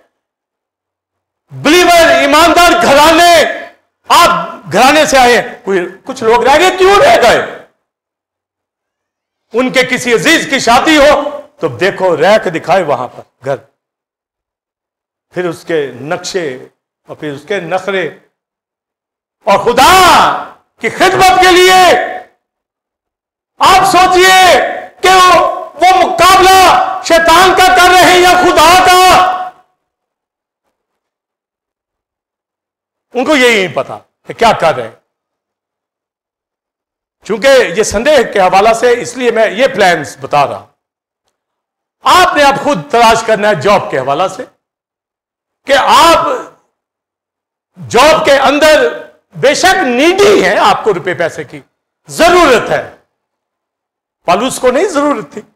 बिलीवर ईमानदार घराने, आप घराने से आए, कुछ लोग रह गए, क्यों रह गए, उनके किसी अजीज की शादी हो तो देखो रह के दिखाए वहां पर घर, फिर उसके नक्शे और फिर उसके नखरे, और खुदा की खिदमत के लिए आप सोचिए कि वो मुकाबला शैतान का कर रहे हैं या खुदा का। उनको यही नहीं पता कि क्या कर रहे हैं। चूंकि ये संदेह के हवाला से, इसलिए मैं ये प्लान्स बता रहा। आपने अब खुद तलाश करना है जॉब के हवाला से कि आप जॉब के अंदर बेशक नीडी हैं, आपको रुपए पैसे की जरूरत है, पालूस को नहीं जरूरत थी,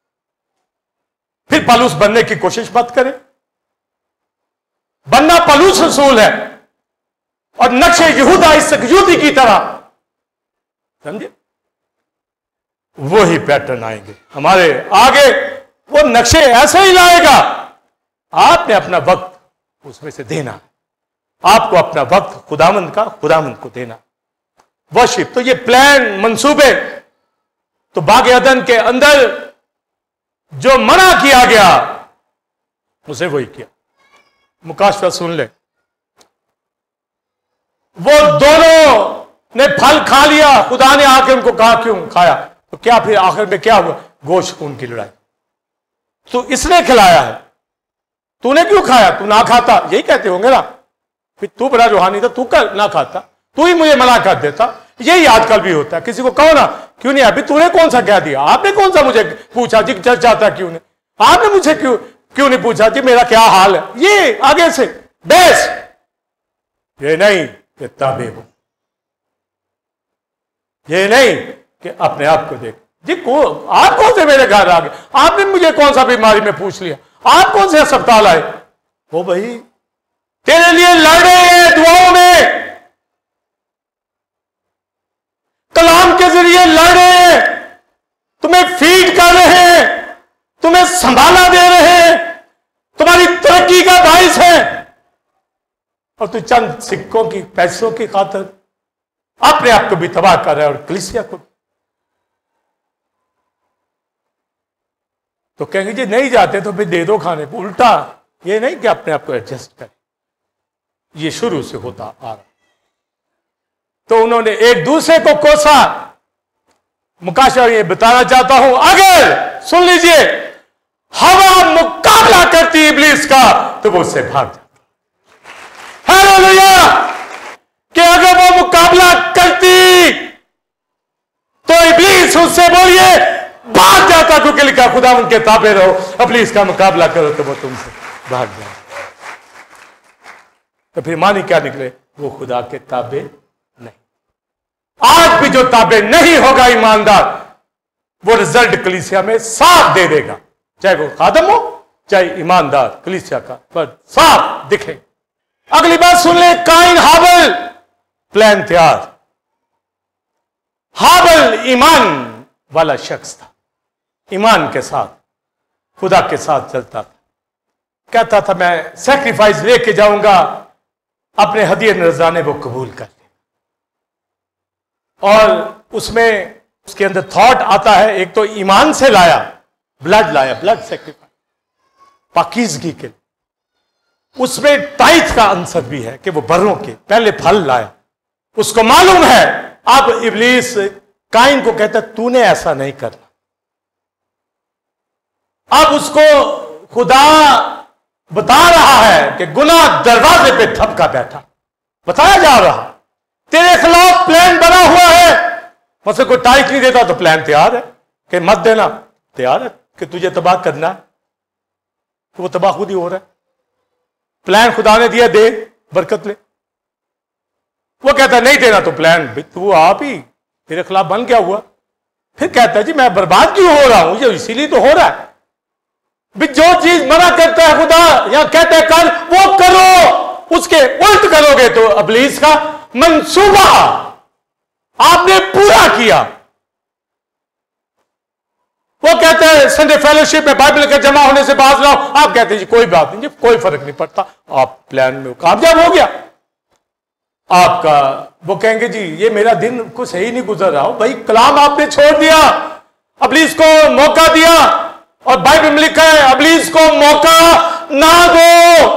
फिर पालूस बनने की कोशिश मत करें। बनना पालूस रसूल है और नक्शे यहूदा इसकयूदी की तरह, समझे, वो ही पैटर्न आएंगे हमारे आगे, वो नक्शे ऐसे ही लाएगा। आपने अपना वक्त उसमें से देना है, आपको अपना वक्त खुदामंद को देना। वर्शिप तो ये प्लान मंसूबे, तो बाग अदन के अंदर जो मना किया गया उसे वही किया। मुकाशफा सुन ले, वो दोनों ने फल खा लिया, खुदा ने आके उनको कहा क्यों खाया, तो क्या फिर आखिर में क्या हुआ, गोश्त खून की लड़ाई। तो इसने खिलाया है, तूने क्यों खाया, तू ना खाता, यही कहते होंगे ना, फिर तू बड़ा रूहानी था, तू कर ना खाता, तू ही मुझे मना कर देता। यही आजकल भी होता है, किसी को कहो ना क्यों नहीं, अभी तूने कौन सा कह दिया, आपने कौन सा मुझे पूछा जी चर्च जाता क्यों नहीं, आपने मुझे क्यों नहीं पूछा जी मेरा क्या हाल है, ये आगे से बहस, ये नहीं कि ताबे हो, ये नहीं कि अपने आप को देख जी, आप कौन से मेरे घर आ गए, आपने मुझे कौन सा बीमारी में पूछ लिया, आप कौन से अस्पताल आए, वो भाई तेरे लिए लड़ रहे हैं दुआओं में, कलाम के जरिए लड़ रहे हैं, तुम्हें फीड कर रहे हैं, तुम्हें संभाला दे रहे हैं, तुम्हारी तरक्की का बाइस है, और तू चंद सिक्कों की पैसों की खातिर अपने आप को भी तबाह कर रहा है और कलीसिया को। तो कहेंगे जी नहीं जाते तो फिर दे दो खाने को, उल्टा ये नहीं कि अपने आप को एडजस्ट करें, ये शुरू से होता आ रहा। तो उन्होंने एक दूसरे को कोसा। मुकाशा ये बताना चाहता हूं, अगर सुन लीजिए हवा मुकाबला करती इब्लीस का तो वो उससे भाग जाता। हालेलुया! कि अगर अगर वो मुकाबला करती तो इब्लीस उससे बोलिए भाग जाता, क्योंकि लिखा खुदा उनके ताबे रहो, इब्लीस का मुकाबला करो तो वो तुमसे भाग जाए। तो फिर मानी क्या निकले, वो खुदा के ताबे नहीं। आज भी जो ताबे नहीं होगा ईमानदार, वो रिजल्ट कलीसिया में साफ दे देगा, चाहे वो खादम हो चाहे ईमानदार कलीसिया का, पर साफ दिखे। अगली बात सुन ले, काइन हाबल प्लान तैयार। हाबल ईमान वाला शख्स था, ईमान के साथ खुदा के साथ चलता था, कहता था मैं सैक्रिफाइस लेके जाऊंगा, अपने हदिये नजराने वो कबूल कर ले। और उसमें उसके अंदर थॉट आता है, एक तो ईमान से लाया, ब्लड लाया, ब्लड सैक्रिफाइस पाकीज़गी के, उसमें टाइथ का आंसर भी है कि वो बर्रों के पहले फल लाया। उसको मालूम है, अब इब्लीस काइन को कहता तूने ऐसा नहीं करना। अब उसको खुदा बता रहा है कि गुनाह दरवाजे पे थपका बैठा, बताया जा रहा तेरे खिलाफ प्लान बना हुआ है। मुझसे कोई टाइट नहीं देता तो प्लान तैयार है कि मत देना, तैयार है कि तुझे तबाह करना है, तो वो तबाह खुद ही हो रहा है। प्लान खुदा ने दिया, दे बरकत ले। वो कहता नहीं देना तो प्लान तू आप ही तेरे खिलाफ बन क्या हुआ। फिर कहता है जी मैं बर्बाद क्यों हो रहा हूं, ये इसीलिए तो हो रहा है। भी जो चीज मना करता है खुदा या कहता है कर, वो करो, उसके उल्ट करोगे तो इब्लीस का मंसूबा आपने पूरा किया। वो कहते हैं संडे फेलोशिप में बाइबल के जमा होने से बाज रहा हूं, आप कहते हैं जी कोई बात नहीं जी, कोई फर्क नहीं पड़ता, आप प्लान में कामयाब हो गया आपका। वो कहेंगे जी ये मेरा दिन कुछ सही नहीं गुजर रहा हो, भाई कलाम आपने छोड़ दिया, इब्लीस को मौका दिया, और बाइबल में लिखा है इब्लीस को मौका ना दो,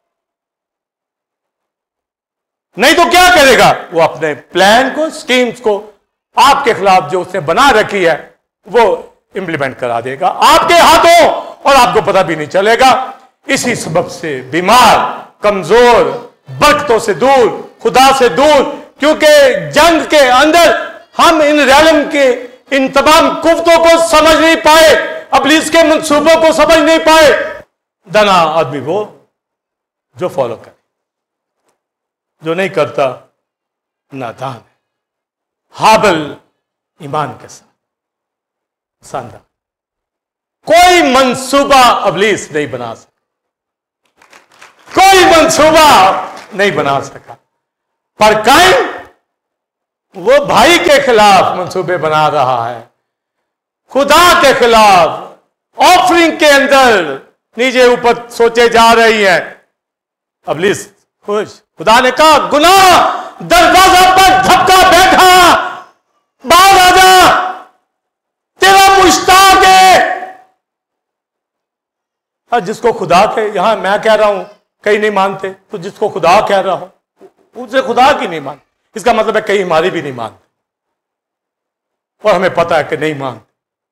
नहीं तो क्या करेगा वो अपने प्लान को, स्कीम्स को आपके खिलाफ जो उसने बना रखी है वो इंप्लीमेंट करा देगा आपके हाथों, और आपको पता भी नहीं चलेगा। इसी सबब से बीमार, कमजोर, बरकतों से दूर, खुदा से दूर, क्योंकि जंग के अंदर हम इन रैलम के इन तमाम कुफ्तों को समझ नहीं पाए, इब्लीस के मंसूबों को समझ नहीं पाए। दाना आदमी वो जो फॉलो करे, जो नहीं करता नादान है। हाबल ईमान के साथ शानदार, कोई मंसूबा इब्लीस नहीं बना सका, कोई मंसूबा नहीं बना सका, पर काइन वो भाई के खिलाफ मंसूबे बना रहा है, खुदा के खिलाफ ऑफरिंग के अंदर नीचे ऊपर सोचे जा रही है। इब्लीस खुश, खुदा ने कहा गुनाह दरवाजा पर धक्का बैठा, बाहर आ जा, तेरा मुश्ताक है। और जिसको खुदा के, यहां मैं कह रहा हूं कई नहीं मानते, तो जिसको खुदा कह रहा हूं उसे खुदा की नहीं मानते, इसका मतलब है कई हमारी भी नहीं मानते, और हमें पता है कि नहीं मानते।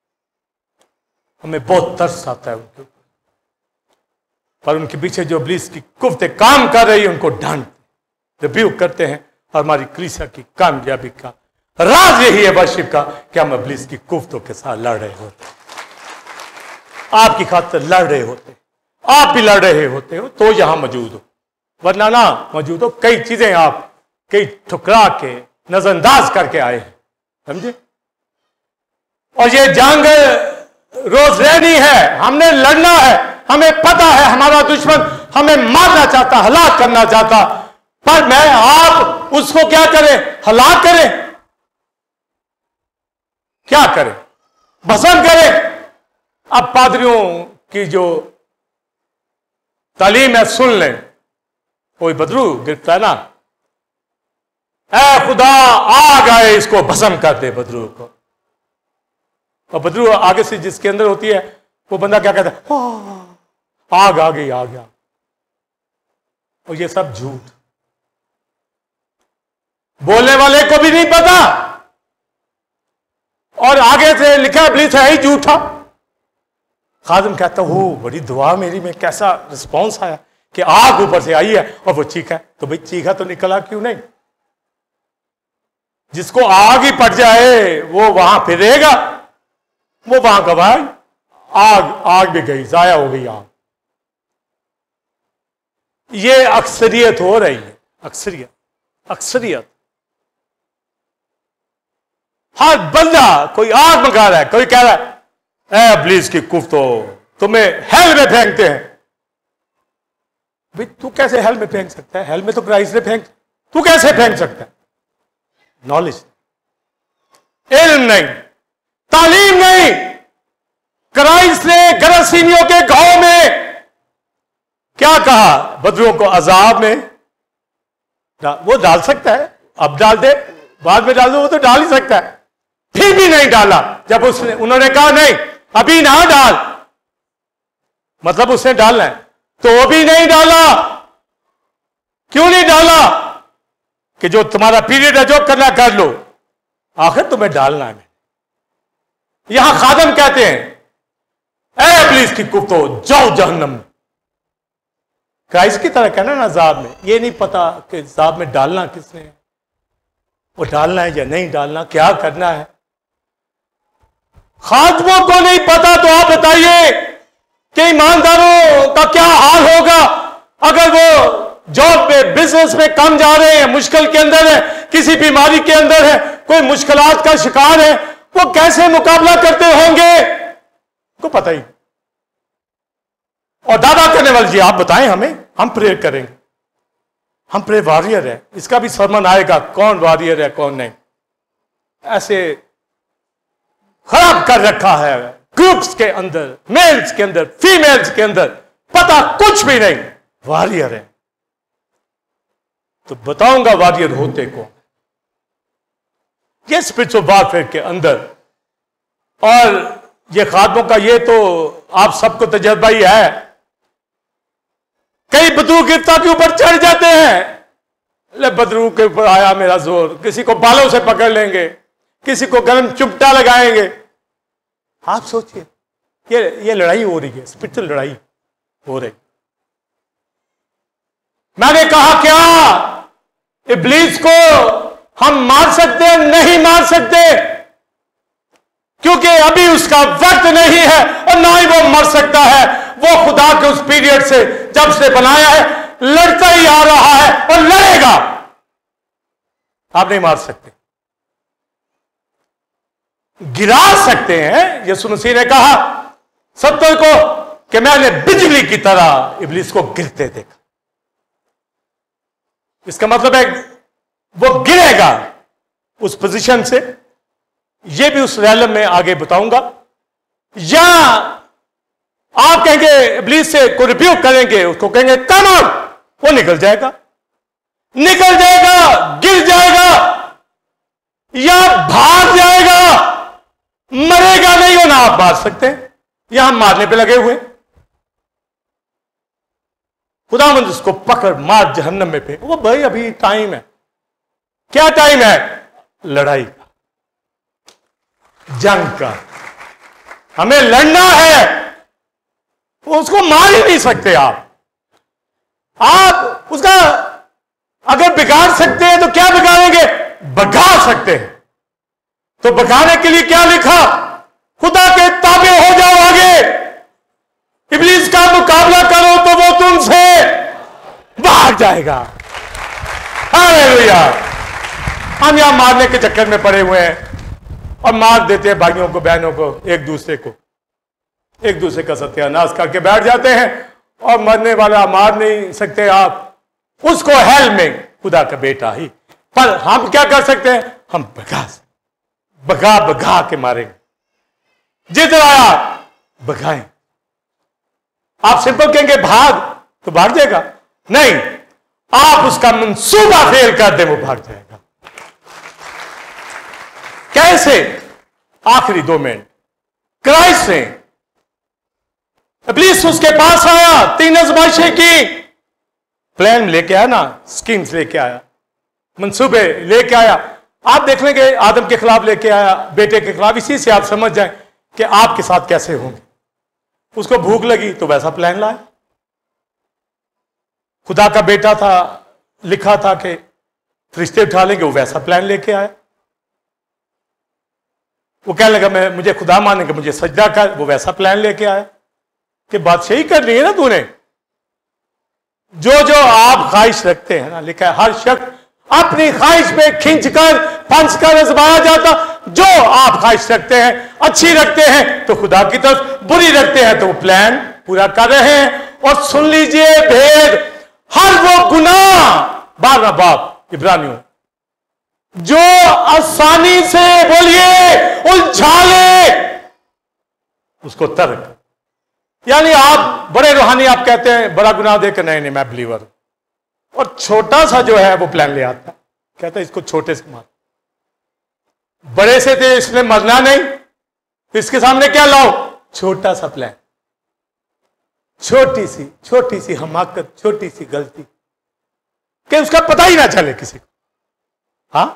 हमें बहुत तरस आता है उनके ऊपर, पर उनके पीछे जो इब्लीस की कुफ्तें काम कर रही है उनको डांटते, रिब्यूक करते हैं, और हमारी कलीसिया की कामयाबी का राज यही है वर्शिप का कि हम इब्लीस की कुफ्तों के साथ लड़ रहे होते, आपकी खातिर लड़ रहे होते, आप भी लड़ रहे होते हो तो यहां मौजूद हो, वरना ना मौजूद हो। कई चीजें आप कई ठुकरा के नजरअंदाज करके आए हैं, समझे। और ये जंग रोज रहनी है, हमने लड़ना है, हमें पता है हमारा दुश्मन हमें मारना चाहता, हलाक करना चाहता, पर मैं आप उसको क्या करें, हलाक करें, क्या करें, भस्म करें। अब पादरियों की जो तालीम है सुन लें, कोई बदरू गिरता है ना, ऐ खुदा आ गए इसको भस्म कर दे बदरू को, और बदरू आगे से जिसके अंदर होती है वो बंदा क्या कहता है, आग आ गई, आ गया। और ये सब झूठ, बोलने वाले को भी नहीं पता, और आगे से लिखा इब्लीस है ही झूठा। खादिम कहता हो बड़ी दुआ मेरी में कैसा रिस्पॉन्स आया कि आग ऊपर से आई है और वो चीखा है, तो भाई चीखा तो निकला क्यों नहीं, जिसको आग ही पड़ जाए वो वहां फिरेगा, वो वहां का भाई आग भी गई, जाया हो गई आग। ये अक्सरियत हो रही है, अक्सरियत। हर बंदा कोई आग मंगा रहा है, कोई कह रहा है ए इब्लीस की कुफ्तो तुम्हें हेल में फेंकते हैं। भाई तू कैसे हेल में फेंक सकता है? हेल में तो क्राइस्ट ने फेंक, तू कैसे फेंक सकता है? नॉलेज, इल्म नहीं, तालीम नहीं। क्राइस्ट ने गरसीनियों के गांव में क्या कहा? बदरुओं को अजाब में वो डाल सकता है, अब डाल दे, बाद में डाल दो, वो तो डाल ही सकता है। फिर भी नहीं डाला। जब उन्होंने कहा नहीं अभी ना डाल, मतलब उसने डालना है, तो भी नहीं डाला। क्यों नहीं डाला? कि जो तुम्हारा पीरियड है जो करना कर लो, आखिर तुम्हें डालना है। यहां खादम कहते हैं ए इब्लीस की कुफ्तो जाओ जहन्नम में। क्राइस्ट की तरह कहना ना अज़ाब में, ये नहीं पता कि अज़ाब में डालना किसने है, वो डालना है या नहीं डालना, क्या करना है। खादमों को नहीं पता, तो आप बताइए कि ईमानदारों का क्या हाल होगा अगर वो जॉब पे, बिजनेस में कम जा रहे हैं, मुश्किल के अंदर है, किसी बीमारी के अंदर है, कोई मुश्किलात का शिकार है, वो कैसे मुकाबला करते होंगे, को पता ही। और दादा करने वाले जी आप बताएं हमें, हम प्रेयर करेंगे, हम प्रेयर वॉरियर है। इसका भी सरमन आएगा कौन वॉरियर है कौन नहीं। ऐसे खराब कर रखा है ग्रुप्स के अंदर, मेल्स के अंदर, फीमेल्स के अंदर, पता कुछ भी नहीं, वॉरियर है। तो बताऊंगा वॉरियर होते को, ये स्पिरिचुअल वॉरफेयर के अंदर। और ये खादमों का ये तो आप सबको तजर्बा ही है। कई बदरू गिरफ्ता के ऊपर चढ़ जाते हैं, ले बदरू के ऊपर आया मेरा जोर, किसी को बालों से पकड़ लेंगे, किसी को गर्म चिमटा लगाएंगे। आप सोचिए ये लड़ाई हो रही है, स्पिरिचुअल लड़ाई हो रही। मैंने कहा क्या इब्लीस को हम मार सकते हैं? नहीं मार सकते, क्योंकि अभी उसका वक्त नहीं है और ना ही वो मर सकता है। वो खुदा के उस पीरियड से जब से बनाया है लड़ता ही आ रहा है और लड़ेगा। आप नहीं मार सकते, गिरा सकते हैं। यीशु मसीह ने कहा सत्तर को कि मैंने बिजली की तरह इब्लीस को गिरते देखा। इसका मतलब है वो गिरेगा उस पोजीशन से। ये भी उस रैलम में आगे बताऊंगा। या आप कहेंगे इब्लीस से को रिब्यूक करेंगे, उसको कहेंगे कम ऑन, वो निकल जाएगा, गिर जाएगा या भाग जाएगा, मरेगा नहीं। हो ना आप मार सकते हैं, या हम मारने पे लगे हुए। खुदावंद उसको पकड़ मार जहन्नम में फेंक। वो भाई अभी टाइम है। क्या टाइम है? लड़ाई का, जंग का। हमें लड़ना है, उसको मार ही नहीं सकते आप उसका अगर बिगाड़ सकते हैं तो क्या बिगाड़ेंगे? भगा सकते हैं। तो भगाने के लिए क्या लिखा? खुदा के ताबे हो जाओ, आगे इब्लीस का मुकाबला करो तो वो तुमसे भाग जाएगा। हालेलुया। हम यहां मारने के चक्कर में पड़े हुए हैं और मार देते हैं भाइयों को, बहनों को, एक दूसरे का सत्यानाश करके बैठ जाते हैं। और मरने वाला मार नहीं सकते आप उसको, हेल में खुदा का बेटा ही। पर हम क्या कर सकते हैं? हम भगा के मारेंगे। जिधर आया भगाएं। आप सिंपल कहेंगे भाग, तो भाग जाएगा? नहीं, आप उसका मंसूबा फेल कर दे, वो भाग जाएगा। कैसे? आखिरी 2 मिनट। क्राइस्ट ने, इब्लीस उसके पास आया, 3 आजमाइशें की, प्लान लेके आया ना, स्कीम्स लेके आया, मंसूबे लेके आया। आप देख लेंगे आदम के खिलाफ लेके आया, बेटे के खिलाफ। इसी से आप समझ जाएं कि आपके साथ कैसे होंगे। उसको भूख लगी तो वैसा प्लान लाया। खुदा का बेटा था, लिखा था कि फरिश्ते उठा लेंगे, वो वैसा प्लान लेके आया। वो कहने लगा मैं मुझे खुदा माने कि मुझे सजदा कर। वो वैसा प्लान लेके आया कि बादशाही करनी है ना तूने, जो जो आप ख्वाहिश रखते हैं ना, लिखा है हर शख्स अपनी ख्वाहिश में खींचकर पंच कर आजमाया जाता। जो आप ख्वाहिश रखते हैं अच्छी रखते हैं तो खुदा की तरफ, बुरी रखते हैं तो वो प्लान पूरा कर रहे हैं। और सुन लीजिए भेद, हर वो गुनाह, 12वां बाब इब्रानियों, जो आसानी से बोलिए उलझा ले, उसको तर्क। यानी आप बड़े रूहानी, आप कहते हैं बड़ा गुनाह देकर, नहीं नहीं मैं बिलीवर, और छोटा सा जो है वो प्लान ले आता है, कहता है इसको छोटे से मार, बड़े से थे इसने मरना नहीं, इसके सामने क्या लाओ, छोटा सा प्लान, छोटी सी हमाकत, छोटी सी गलती कि उसका पता ही ना चले किसी को। हाँ,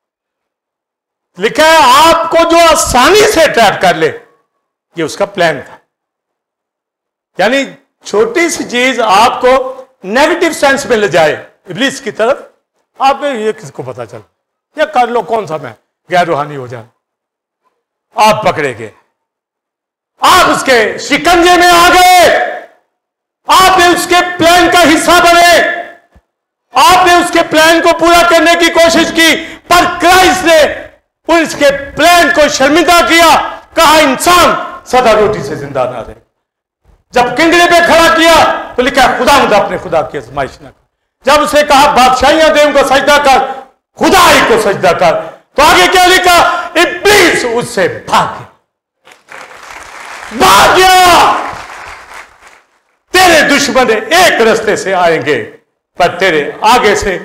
लिखा है आपको जो आसानी से ट्रैप कर ले, ये उसका प्लान था। यानी छोटी सी चीज आपको नेगेटिव सेंस में ले जाए इब्लीस की तरफ, आप ये किसको पता चल, या कर लो कौन सा मैं गैर रूहानी हो जाए, आप पकड़े गए, आप उसके शिकंजे में आ गए, आपने उसके प्लान का हिस्सा बने, आपने उसके प्लान को पूरा करने की कोशिश की, पर क्राइस्ट ने उसके प्लान को शर्मिंदा किया। कहा इंसान सदा रोटी से जिंदा ना रहे। जब किंगरे पे खड़ा किया तो लिखा खुदा मुझे अपने खुदा की आजमाइश न कर। जब उसने कहा बादशाहियां दे उनको सजदा कर, खुदा ही को सजदा कर, तो आगे क्या लिखा, इब्लीस उससे भाग गया। तेरे दुश्मन एक रास्ते से आएंगे, पर तेरे आगे से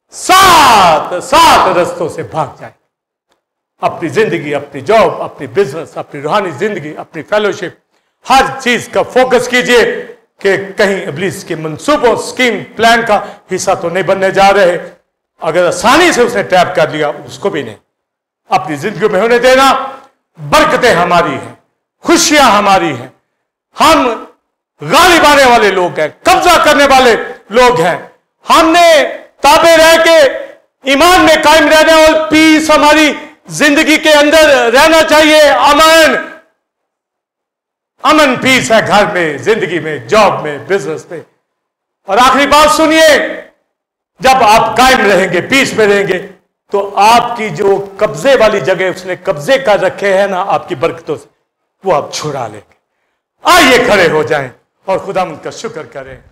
7 रास्तों से भाग जाए। अपनी जिंदगी, अपनी जॉब, अपनी बिजनेस, अपनी रूहानी जिंदगी, अपनी फेलोशिप, हर चीज का फोकस कीजिए कि कहीं इब्लीस के मंसूबों, स्कीम, प्लान का हिस्सा तो नहीं बनने जा रहे। अगर आसानी से उसने ट्रैप कर लिया, उसको भी नहीं अपनी जिंदगी में होने देना। बरकतें हमारी हैं, खुशियां हमारी हैं, हम गालिब आने वाले लोग हैं, कब्जा करने वाले लोग हैं। हमने ताबे रह के ईमान में कायम रहना, और पीस हमारी जिंदगी के अंदर रहना चाहिए। अमन पीस है घर में, जिंदगी में, जॉब में, बिजनेस में। और आखिरी बात सुनिए, जब आप कायम रहेंगे, पीस में रहेंगे, तो आपकी जो कब्जे वाली जगह उसने कब्जे कर रखे हैं ना आपकी बरकतों से, वो आप छुड़ा लेंगे। आइए खड़े हो जाएं और खुदा उनका शुक्र करें।